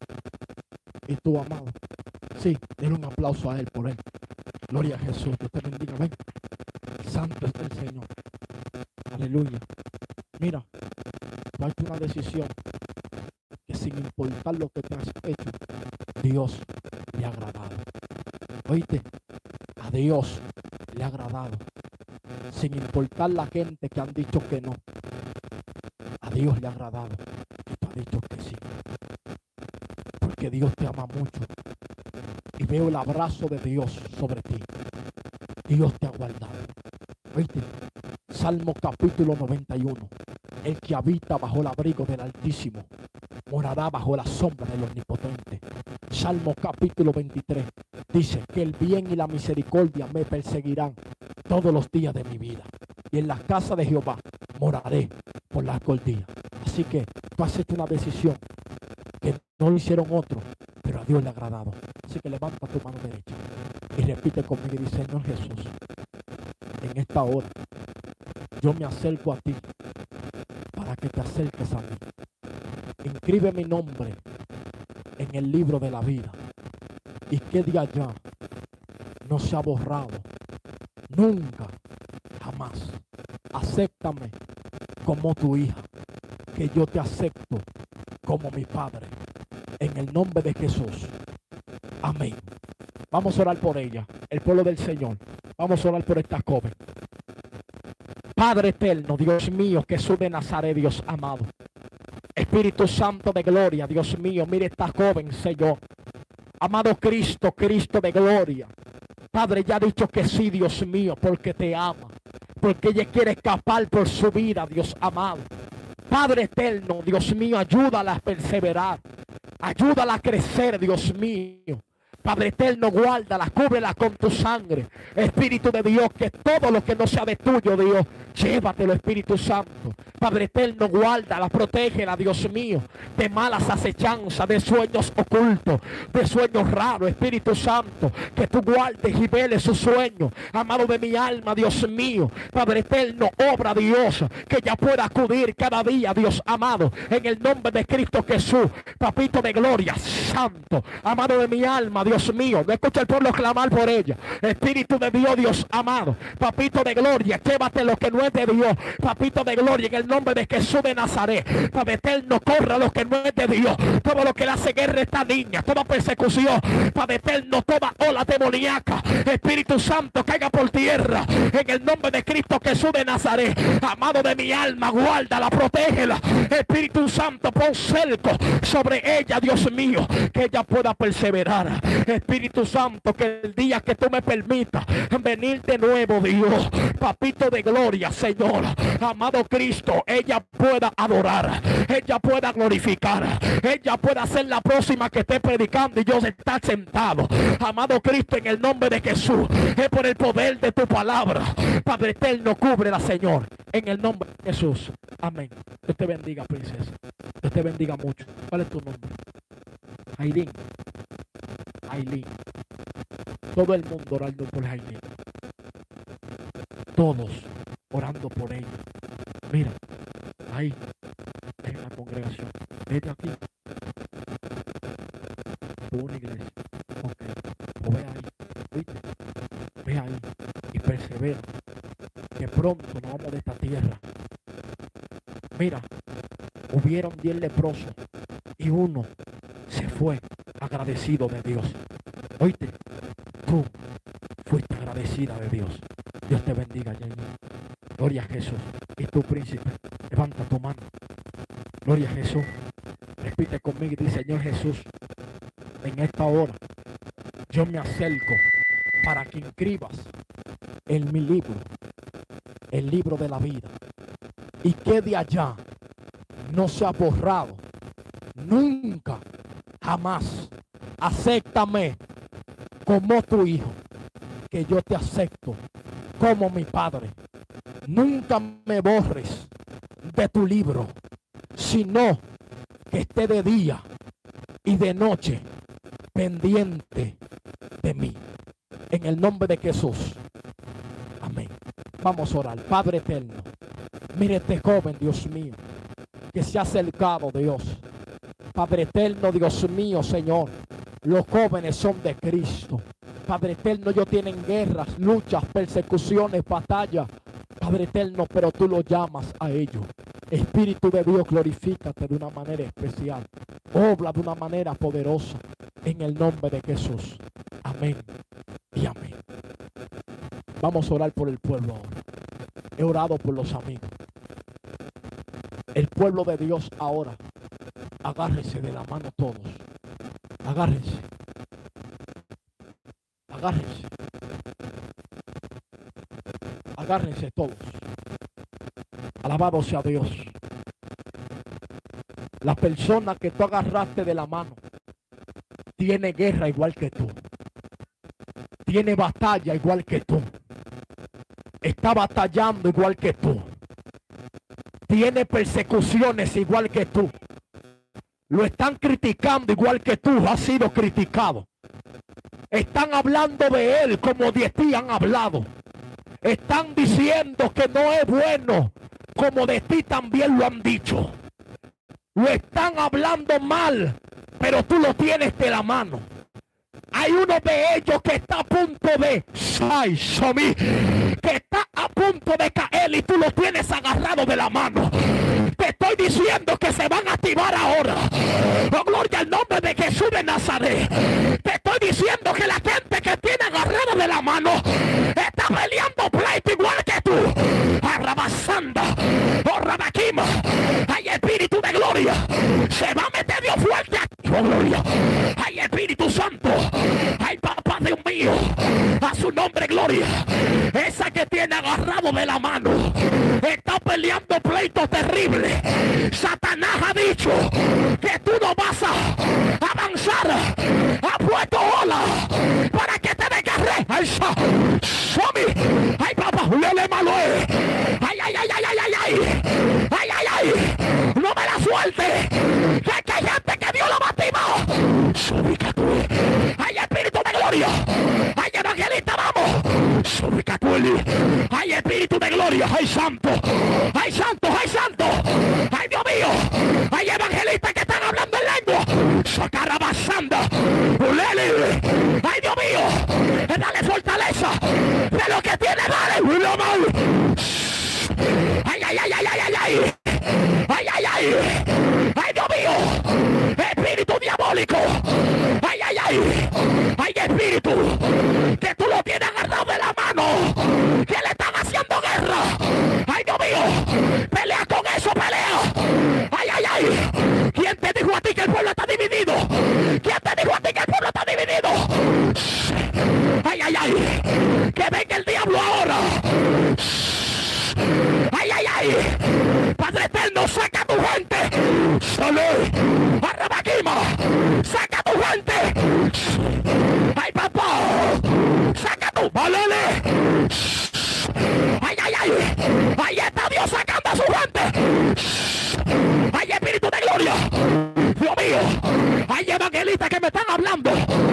Y tu amado. Sí, denle un aplauso a Él por Él. Gloria a Jesús. Dios te bendiga. Ven. Santo es el Señor. Aleluya. Mira, tú has hecho una decisión que sin importar lo que te has hecho, Dios le ha agradado. Oíste, a Dios le ha agradado. Sin importar la gente que han dicho que no, a Dios le ha agradado y tú has dicho que sí. Porque Dios te ama mucho. Y veo el abrazo de Dios sobre ti. Dios te ha guardado. ¿Oíste? Salmo capítulo 91. El que habita bajo el abrigo del Altísimo morará bajo la sombra del Omnipotente. Salmo capítulo 23 dice que el bien y la misericordia me perseguirán todos los días de mi vida. Y en la casa de Jehová moraré por largos días. Así que tú has hecho una decisión que no lo hicieron otros, pero a Dios le ha agradado. Así que levanta tu mano derecha y repite conmigo y dice: Señor Jesús, en esta hora yo me acerco a ti para que te acerques a mí. Inscribe mi nombre en el libro de la vida y que de allá no se ha borrado nunca, jamás. Acéptame como tu hija, que yo te acepto como mi padre, en el nombre de Jesús. Amén. Vamos a orar por ella, el pueblo del Señor. Vamos a orar por esta joven. Padre eterno, Dios mío, Jesús de Nazaret, Dios amado. Espíritu Santo de gloria, Dios mío, mire esta joven, Señor. Amado Cristo, Cristo de gloria. Padre, ya ha dicho que sí, Dios mío, porque te ama. Porque ella quiere escapar por su vida, Dios amado. Padre eterno, Dios mío, ayúdala a perseverar. Ayúdala a crecer, Dios mío. Padre eterno, guárdala, cúbrela con tu sangre. Espíritu de Dios, que todo lo que no sea de tuyo, Dios, llévatelo, Espíritu Santo. Padre eterno, guárdala, protégela, Dios mío, de malas acechanzas, de sueños ocultos, de sueños raros, Espíritu Santo, que tú guardes y veles su sueño, amado de mi alma, Dios mío. Padre eterno, obra, Dios, que ella pueda acudir cada día, Dios amado, en el nombre de Cristo Jesús. Papito de gloria, santo, amado de mi alma, Dios mío, no escucha el pueblo clamar por ella. Espíritu de Dios, Dios amado, papito de gloria, llévate lo que no es de Dios, papito de gloria, en el nombre de Jesús de Nazaret. Padre eterno, corra lo que no es de Dios, todo lo que le hace guerra a esta niña, toda persecución, Padre eterno, toda ola demoníaca, Espíritu Santo, caiga por tierra, en el nombre de Cristo Jesús de Nazaret. Amado de mi alma, guárdala, protégela, Espíritu Santo, pon cerco sobre ella, Dios mío, que ella pueda perseverar. Espíritu Santo, que el día que tú me permitas venir de nuevo, Dios, papito de gloria, Señor, amado Cristo, ella pueda adorar, ella pueda glorificar, ella pueda ser la próxima que esté predicando y yo estar sentado. Amado Cristo, en el nombre de Jesús, es por el poder de tu palabra. Padre eterno, cúbrela, Señor, en el nombre de Jesús. Amén. Dios te bendiga, princesa. Dios te bendiga mucho. ¿Cuál es tu nombre? Ailín. Ailín. Todo el mundo orando por Ailín. Todos orando por ella. Mira, ahí, en la congregación. Vete aquí. Tú una iglesia. Ok. O ve ahí. ¿Viste? Ve ahí. Y persevera. Que pronto nos vamos de esta tierra. Mira, hubieron 10 leprosos y uno se fue agradecido de Dios. Oíste, tú fuiste agradecida de Dios. Dios te bendiga, Yair. Gloria a Jesús. Y tú, príncipe, levanta tu mano. Gloria a Jesús. Repite conmigo y dice: Señor Jesús, en esta hora yo me acerco para que inscribas en mi libro, el libro de la vida, y que de allá no se ha borrado nunca, jamás. Acéptame como tu hijo, que yo te acepto como mi padre. Nunca me borres de tu libro, sino que esté de día y de noche pendiente de mí. En el nombre de Jesús. Amén. Vamos a orar. Padre eterno, mire este joven, Dios mío, que se ha acercado, Dios. Padre eterno, Dios mío, Señor, los jóvenes son de Cristo. Padre eterno, ellos tienen guerras, luchas, persecuciones, batallas. Padre eterno, pero tú lo llamas a ellos. Espíritu de Dios, glorifícate de una manera especial. Obra de una manera poderosa. En el nombre de Jesús. Amén y amén. Vamos a orar por el pueblo ahora. He orado por los amigos. El pueblo de Dios ahora. Agárrense de la mano todos. Agárrense. Agárrense. Agárrense todos. Alabado sea Dios. La persona que tú agarraste de la mano tiene guerra igual que tú. Tiene batalla igual que tú. Está batallando igual que tú. Tiene persecuciones igual que tú. Lo están criticando igual que tú has sido criticado. Están hablando de él como de ti han hablado. Están diciendo que no es bueno como de ti también lo han dicho. Lo están hablando mal, pero tú lo tienes de la mano. Hay uno de ellos que está a punto de que está a punto de caer y tú lo tienes agarrado de la mano. Te estoy diciendo que se van a activar ahora. Oh, gloria al nombre de Jesús de Nazaret. Te estoy diciendo que la gente que tiene agarrado de la mano está peleando pleito igual que tú. Arrabasanda, oh Rabaquima, hay espíritu de gloria. Se va a meter Dios fuerte aquí. Oh, gloria. Hay Espíritu Santo. Ay, papá Dios mío, a su nombre gloria. Esa que tiene agarrado de la mano está peleando pleitos terribles. Satanás ha dicho que tú no vas a avanzar. Ha puesto sola para que te desgarre. Ay, Somi. Ay, papá, lele malo. Ay, ay, ay, ay, ay, ay, ay. Ay, ay, ay. No me la suelte. Que hay gente que Dios lo batimó. Súbica tú. Ay, espíritu de gloria. Ay, evangelista, vamos. Súbica tú. Ay, espíritu de gloria. Ay, santo. Ay, santo, ay, santo. Ay, Dios mío. Hay evangelistas que están hablando en lengua. Sacarabasanda. Ulele. Ay, Dios mío. Dale fortaleza. De lo que tiene, dale. Ay, ay, ay, ay, ay, ay, ay. Ay, ay, ay. Ay, Dios mío. Espíritu diabólico. Ay, ay, ay. Ay, espíritu. Que tú lo tienes agarrado de la mano. Que le están haciendo guerra. Ay, Dios mío. Pelea con eso, pelea. Ay, ay, ay. ¿Quién te dijo a ti que el pueblo está dividido? ¿Quién te dijo a ti que el pueblo está dividido? Ay, ay, ay. Que venga el diablo ahora. Ay, ay, ay. Padre eterno, saca tu gente. Sale. Arrabaquima. Saca tu gente. Ay, papá. Saca tu. Valele. Ay, ay, ay. Ahí está Dios sacando a su gente. Ay, espíritu de gloria. Dios mío. Hay evangelistas que me están hablando.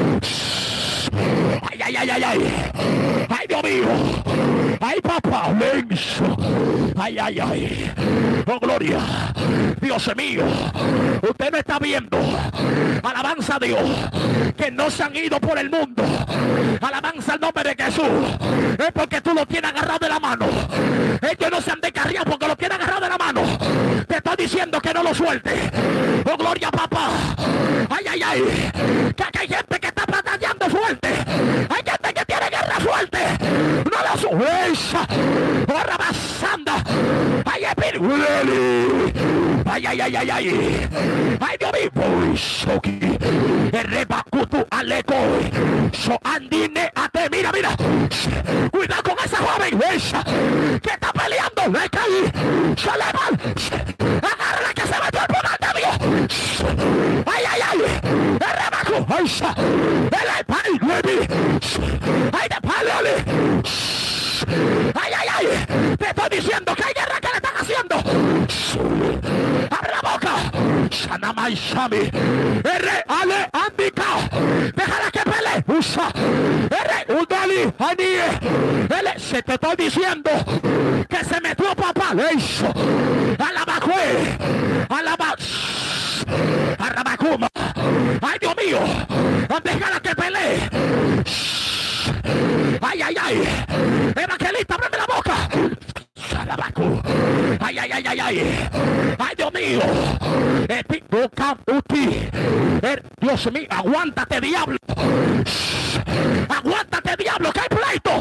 Ay, ay, ay, ay, ay. Ay, Dios mío. Ay, papá, lenzo. Ay, ay, ay. Oh, gloria. Dios mío. Usted no está viendo. Alabanza a Dios. Que no se han ido por el mundo. Alabanza al nombre de Jesús. Es porque tú lo tienes agarrado de la mano. Ellos no se han descarriado porque lo tienen agarrado de la mano. Te estoy diciendo que no lo suelte. Oh, gloria, papá. Ay, ay, ay. Que aquí hay gente que está batallando fuerte. Hay gente que tiene guerra fuerte. No lo suelta. Ahora basanda. Ay, espíritu. Ay, ay, ay, ay, ay. Ay, Dios mío. Shoki. Rebacutu aleco. So andine ate. Mira, mira. Cuidado con esa joven. Esa que está peleando. Le caí. Se le va. Agárrala que se metió el poder de Dios. Ay, ay, ay. Rebacu. Esa. El pai. Ay, de palo. Ay, ay, ay. Te estoy diciendo que hay guerra que le están haciendo. Abre la boca. Sanamai Shami. R. Ale Andika. Déjala que pele. Usa. R. Udali. Anie. L. Se te estoy diciendo que se metió papá. Le hizo. Alabacue. Alaba. Arrabacuma. Ay, Dios mío. Déjala que pelee. Ay, ay, ay. Evangelista, abre la boca. Ay, ay, ay, ay, ay. Ay, Dios mío. Dios mío, aguántate, diablo. Aguántate, diablo, que hay pleito.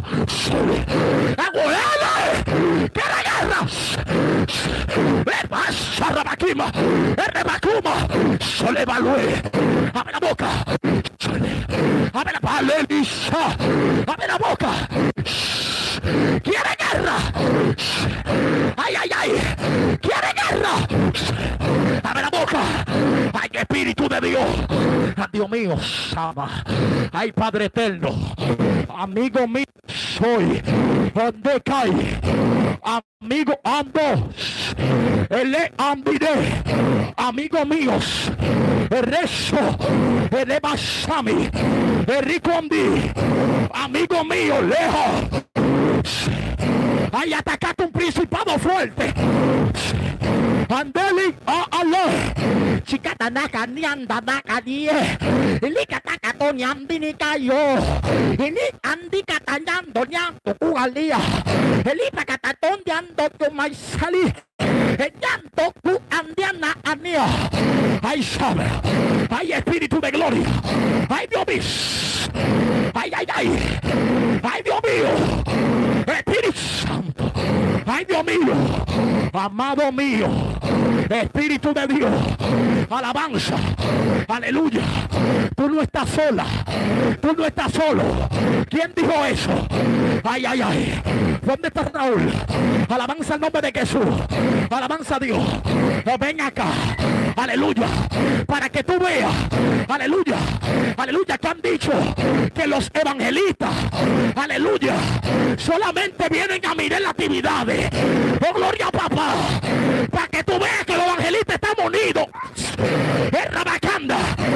Aguárdale. Que la guerra. Le pasa a Rabaquima. Rebacuma. Se le evalúe. Abre la boca. Abre la palelisa. Abre la boca. Quiere guerra. Ay, ay, ay. Quiere guerra. Abre la boca. Ay, espíritu de Dios. Ay, Dios mío, Sama. Ay, Padre eterno. Amigo mío soy. Donde cae. Amigo ando. Le ambiré. Amigos míos. El rezo. El Basami. El Ricondi. Amigo mío, lejos. Hay atacado un principado fuerte. Andeli a Allah. Chikatanaka nianda naka die. Ilikataka to nyamdi ni kayo. Ini andi katanyando nyanto kugalia. Elipa kataton yando to maisali. Llanto tu andiana ania. Ay, sabe. Ay, espíritu de gloria. Ay, Dios mío. Ay, ay, ay. Ay, Dios mío. Espíritu Santo. Ay, Dios mío. Amado mío. Espíritu de Dios. Alabanza. Aleluya. Tú no estás sola. Tú no estás solo. ¿Quién dijo eso? Ay, ay, ay. ¿Dónde está Raúl? Alabanza al nombre de Jesús. Alabanza a Dios. Ven acá. aleluya, para que tú veas, aleluya, aleluya, que han dicho que los evangelistas, aleluya, solamente vienen a mirar las actividades. Oh, gloria a papá, para que tú veas que los evangelistas están unidos. Es Rabacanda,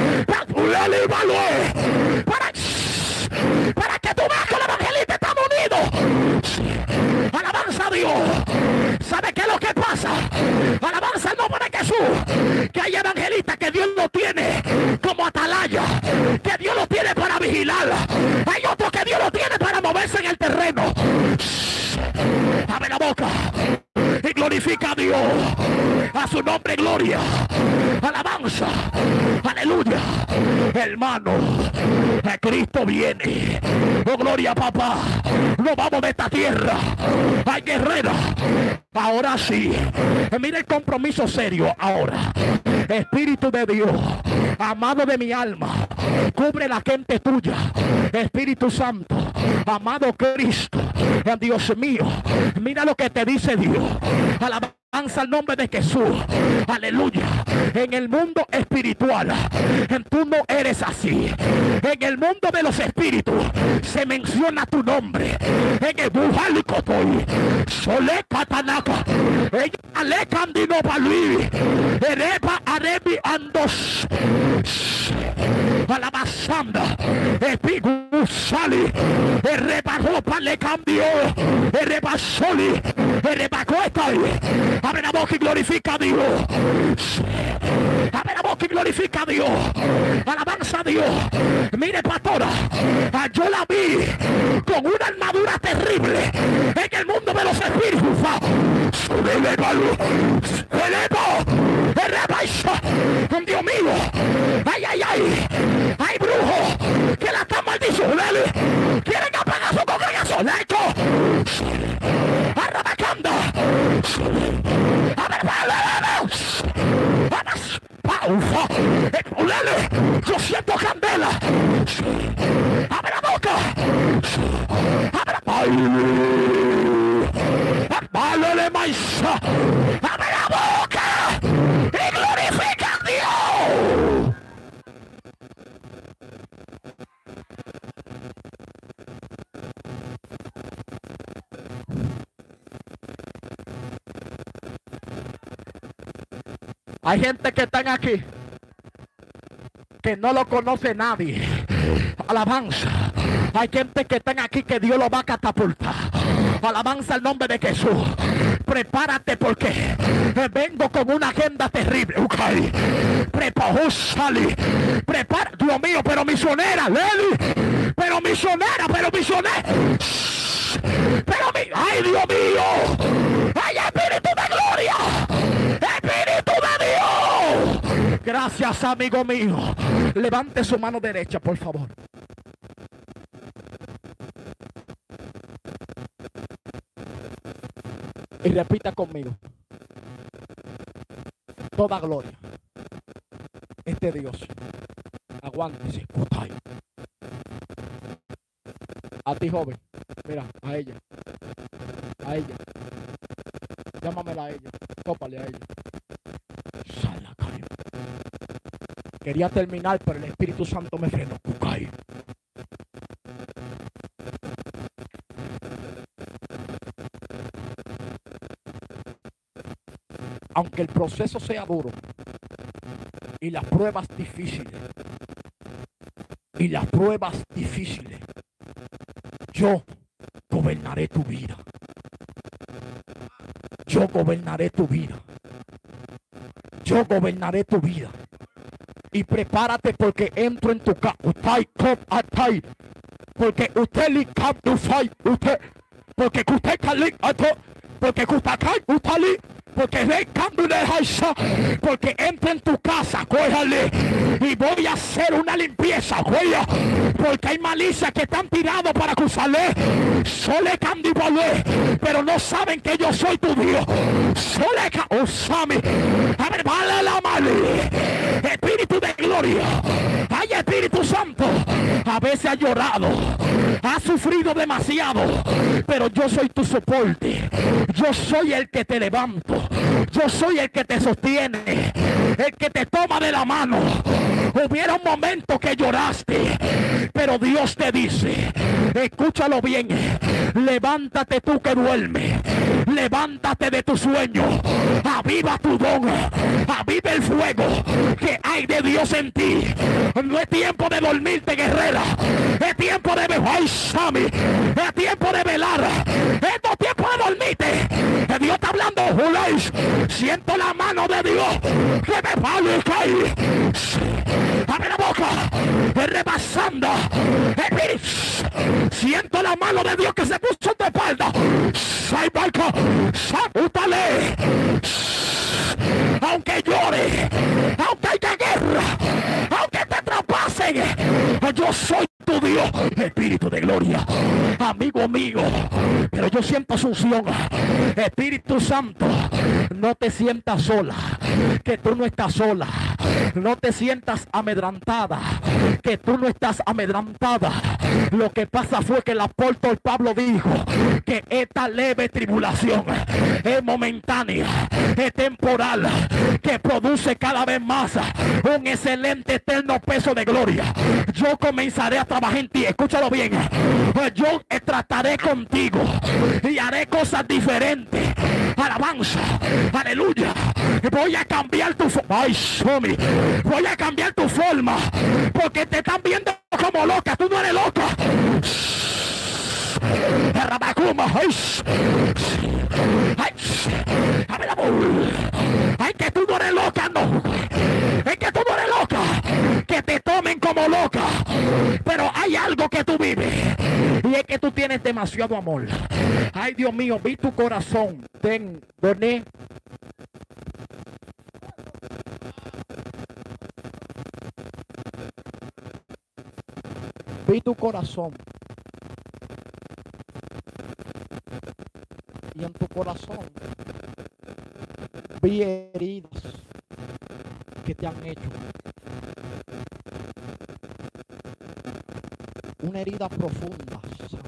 para que tú veas que los evangelistas están unidos. Alabanza a Dios. ¿Sabe qué es lo que pasa? Alabanza al nombre de Jesús. Que hay evangelistas que Dios lo tiene como atalaya, que Dios lo tiene para vigilar. Hay otros que Dios lo tiene para moverse en el terreno. Abre la boca y glorifica a Dios. A su nombre gloria, alabanza, aleluya. Hermano, Cristo viene. Oh, gloria, papá. No vamos de esta tierra. Hay guerrera. Ahora sí, mira el compromiso serio ahora. Espíritu de Dios, amado de mi alma, cubre la gente tuya. Espíritu Santo, amado Cristo, Dios mío, mira lo que te dice Dios. Alabanza al nombre de Jesús, aleluya. En el mundo espiritual tú no eres así. En el mundo de los espíritus se menciona tu nombre. En el Bujalicotoy Sole Katanaka Ale Candino Balui Erepa Arebi Andos Alabasanda Epigusali Erepa Ropa le cambió Erepa Soli Erepa Coetay. Abre la boca y glorifica a Dios. Abre la boca y glorifica a Dios. Alabanza a Dios. Mire, pastora, yo la vi con una armadura terrible en el mundo de los espíritus. Dios mío, ay, ay, ay, hay brujos que la están maldiciendo. Quieren apagar su congregación. Arrabacanda. Yo siento candela. Abre la boca. Abre la boca y glorifica a Dios. Hay gente que están aquí que no lo conoce nadie. Alabanza. Hay gente que están aquí que Dios lo va a catapultar. Alabanza al nombre de Jesús. Prepárate porque vengo con una agenda terrible. Okay. Prepara, Dios mío, pero misionera, Leli. Pero misionera. Ay, Dios mío. Ay, Espíritu de gloria. Espíritu de Dios. Gracias, amigo mío. Levante su mano derecha, por favor. Y repita conmigo. Toda gloria es de Dios. Aguántese. A ti, joven. Mira, a ella. Llámamela a ella. Tópale a ella. Quería terminar, pero el Espíritu Santo me frenó. Aunque el proceso sea duro y las pruebas difíciles, yo gobernaré tu vida. Yo gobernaré tu vida. Y prepárate porque entro en tu casa. Porque usted le come to fight. Porque usted porque entra en tu casa, cójale, y voy a hacer una limpieza, porque hay malicias que están tirados para acusarle, pero no saben que yo soy tu Dios. A ver, vale la male. Espíritu de gloria, ay, Espíritu Santo, a veces ha llorado, ha sufrido demasiado, pero yo soy tu soporte, yo soy el que te levanto. Yo soy el que te sostiene, el que te toma de la mano. Hubiera un momento que lloraste, pero Dios te dice, escúchalo bien, levántate tú que duermes, levántate de tu sueño, aviva tu don, aviva el fuego que hay de Dios en ti. No es tiempo de dormirte, guerrera, es tiempo de ay, Sammy, es tiempo de velar, esto es tiempo de dormirte. Dios está hablando, Julais, siento la mano de Dios que me vale caer. Abre la boca, rebasando, siento la mano de Dios que se puso en tu espalda. Sai barca, útale. Aunque llore, aunque haya guerra, aunque te traspasen, yo soy tu Dios, Espíritu de gloria, amigo mío. Pero yo siento su unción. Espíritu Santo, no te sientas sola, que tú no estás sola. No te sientas amedrantada, que tú no estás amedrantada. Lo que pasa fue que el apóstol Pablo dijo que esta leve tribulación es momentánea, es temporal, que produce cada vez más un excelente eterno peso de gloria. Yo comenzaré a trabajar en ti, escúchalo bien. Yo trataré contigo y haré cosas diferentes. Alabanza, aleluya. Voy a cambiar tu forma. Ay, Somi, voy a cambiar tu forma, porque te están viendo como loca. Tú no eres loca. Ay, que tú no eres loca, no. Es que tú no eres loca, que te tomen como loca. Pero hay algo que tú vives, y es que tú tienes demasiado amor. Ay, Dios mío, vi tu corazón. Ten, doné. Vi tu corazón. Y en tu corazón vi heridas que te han hecho. Una herida profunda.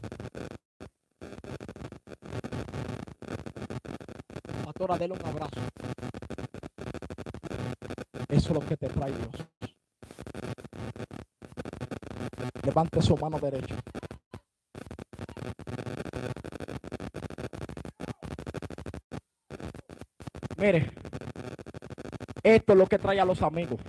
Pastora, dele un abrazo. Eso es lo que te trae Dios. Levante su mano derecha. Mire, esto es lo que trae a los amigos.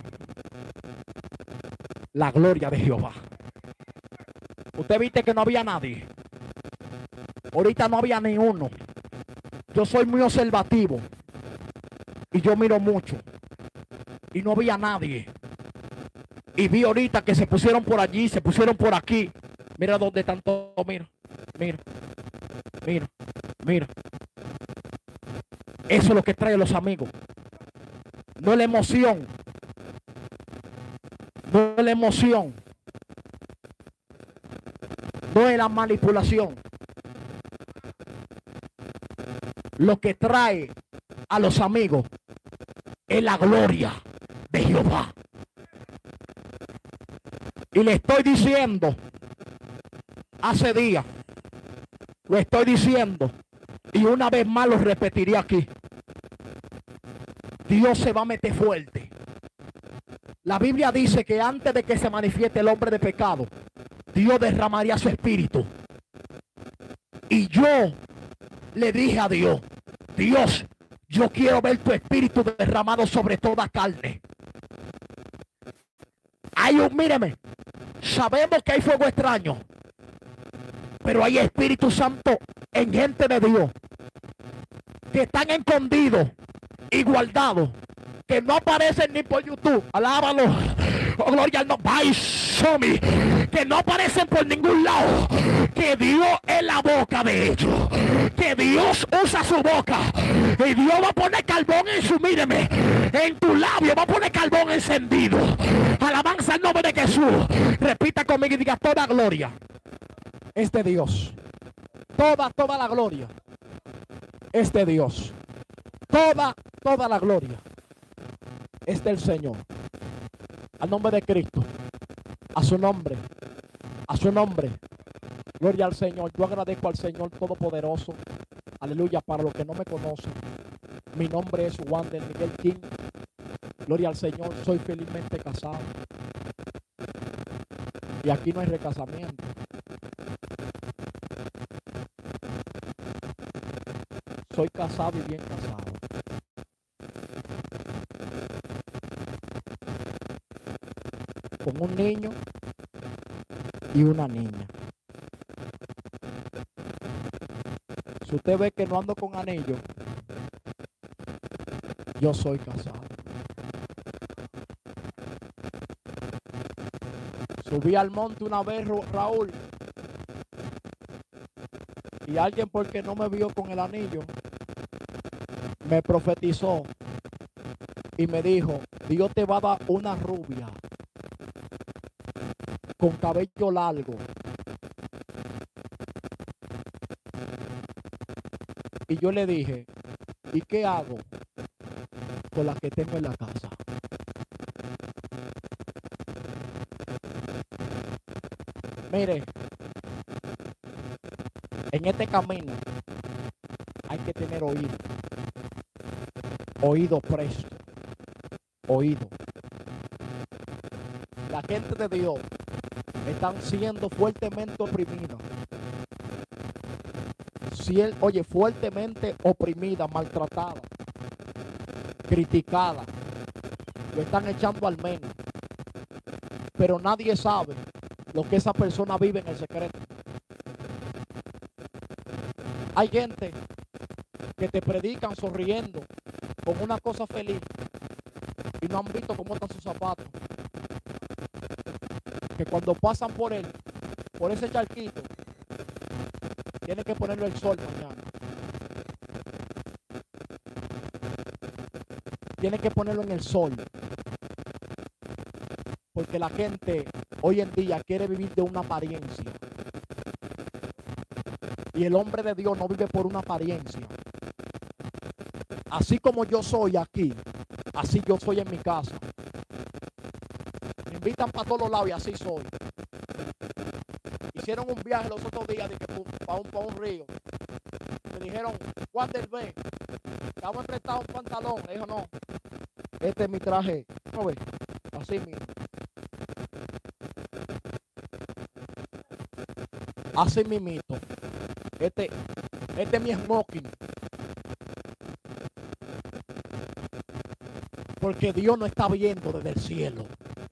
La gloria de Jehová. Usted viste que no había nadie. Ahorita no había ni uno. Yo soy muy observativo y yo miro mucho. Y no había nadie. Y vi ahorita que se pusieron por allí, se pusieron por aquí. Mira dónde están todos. Mira, mira, mira, mira. Eso es lo que trae a los amigos. No es la emoción. No es la emoción. No es la manipulación. Lo que trae a los amigos es la gloria de Jehová. Y le estoy diciendo, hace días, lo estoy diciendo, y una vez más lo repetiré aquí. Dios se va a meter fuerte. La Biblia dice que antes de que se manifieste el hombre de pecado, Dios derramaría su espíritu. Y yo le dije a Dios, Dios, yo quiero ver tu espíritu derramado sobre toda carne. Míreme, sabemos que hay fuego extraño, pero hay Espíritu Santo en gente de Dios que están escondidos y guardados, que no aparecen ni por YouTube. Alábalo. Oh, gloria al nombre. Ay, Somi, que no aparecen por ningún lado. Que Dios es la boca de ellos. Que Dios usa su boca. Y Dios va a poner carbón en su, míreme, en tu labio va a poner carbón encendido. Alabanza al nombre de Jesús. Repita conmigo y diga: toda gloria es de Dios. Toda la gloria es de Dios. Toda la gloria es del Señor. Al nombre de Cristo, a su nombre, gloria al Señor. Yo agradezco al Señor Todopoderoso, aleluya. Para los que no me conocen, Mi nombre es Wander Miguel King. Gloria al Señor, soy felizmente casado. Y aquí no hay recasamiento. Soy casado y bien casado. Con un niño y una niña. Si usted ve que no ando con anillo, yo soy casado. Subí al monte una vez, Raúl, y alguien, porque no me vio con el anillo, me profetizó y me dijo: Dios te va a dar una rubia con cabello largo. Y yo le dije: ¿y qué hago con la que tengo en la casa? Mire, en este camino hay que tener oído. Oído presto. Oído. La gente de Dios están siendo fuertemente oprimida. Oye, fuertemente oprimida, maltratada, criticada. Lo están echando al menos. Pero nadie sabe lo que esa persona vive en el secreto. Hay gente que te predican sonriendo con una cosa feliz y no han visto cómo están sus zapatos. Que cuando pasan por él, por ese charquito, tienen que ponerlo el sol mañana. Tienen que ponerlo en el sol. Porque la gente hoy en día quiere vivir de una apariencia. Y el hombre de Dios no vive por una apariencia. Así como yo soy aquí, así yo soy en mi casa. Me invitan para todos los lados y así soy. Hicieron un viaje los otros días para un río. Me dijeron: Wander, ve, te vamos a prestar un pantalón. Le dijo: no, este es mi traje. ¿No ves? Así mismo. Así mismito. Este es mi smoking. Porque Dios no está viendo desde el cielo.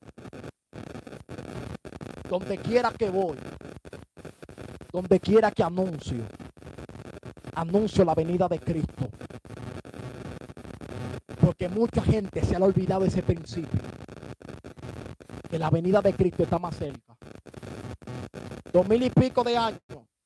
Donde quiera que voy, donde quiera que anuncio la venida de Cristo. Porque mucha gente se ha olvidado ese principio, que la venida de Cristo está más cerca. 2000 y pico de años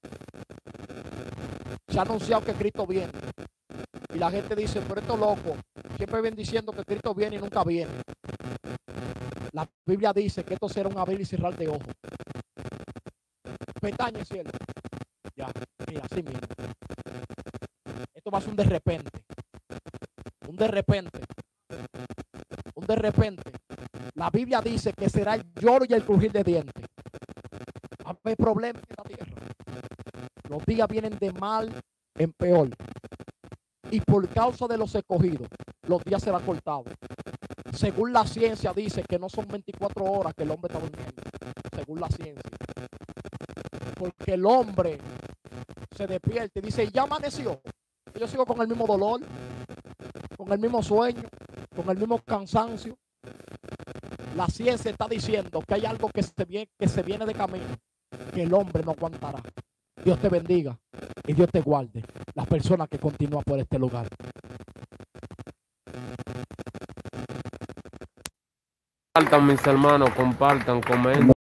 se ha anunciado que Cristo viene. Y la gente dice: pero estos locos siempre ven diciendo que Cristo viene y nunca viene. La Biblia dice que esto será un abrir y cerrar de ojos. Pestaña, cielo. Ya, mira, así mismo. Esto va a ser un de repente. Un de repente. Un de repente. La Biblia dice que será el lloro y el crujir de dientes. Va a haber problemas en la tierra. Los días vienen de mal en peor. Y por causa de los escogidos, los días serán cortados. Según la ciencia dice que no son 24 horas que el hombre está durmiendo. Según la ciencia. Porque el hombre se despierta y dice: ya amaneció. Y yo sigo con el mismo dolor, con el mismo sueño, con el mismo cansancio. La ciencia está diciendo que hay algo que se viene de camino, que el hombre no aguantará. Dios te bendiga y Dios te guarde. Las personas que continúan por este lugar. Compartan, mis hermanos, compartan, comenten.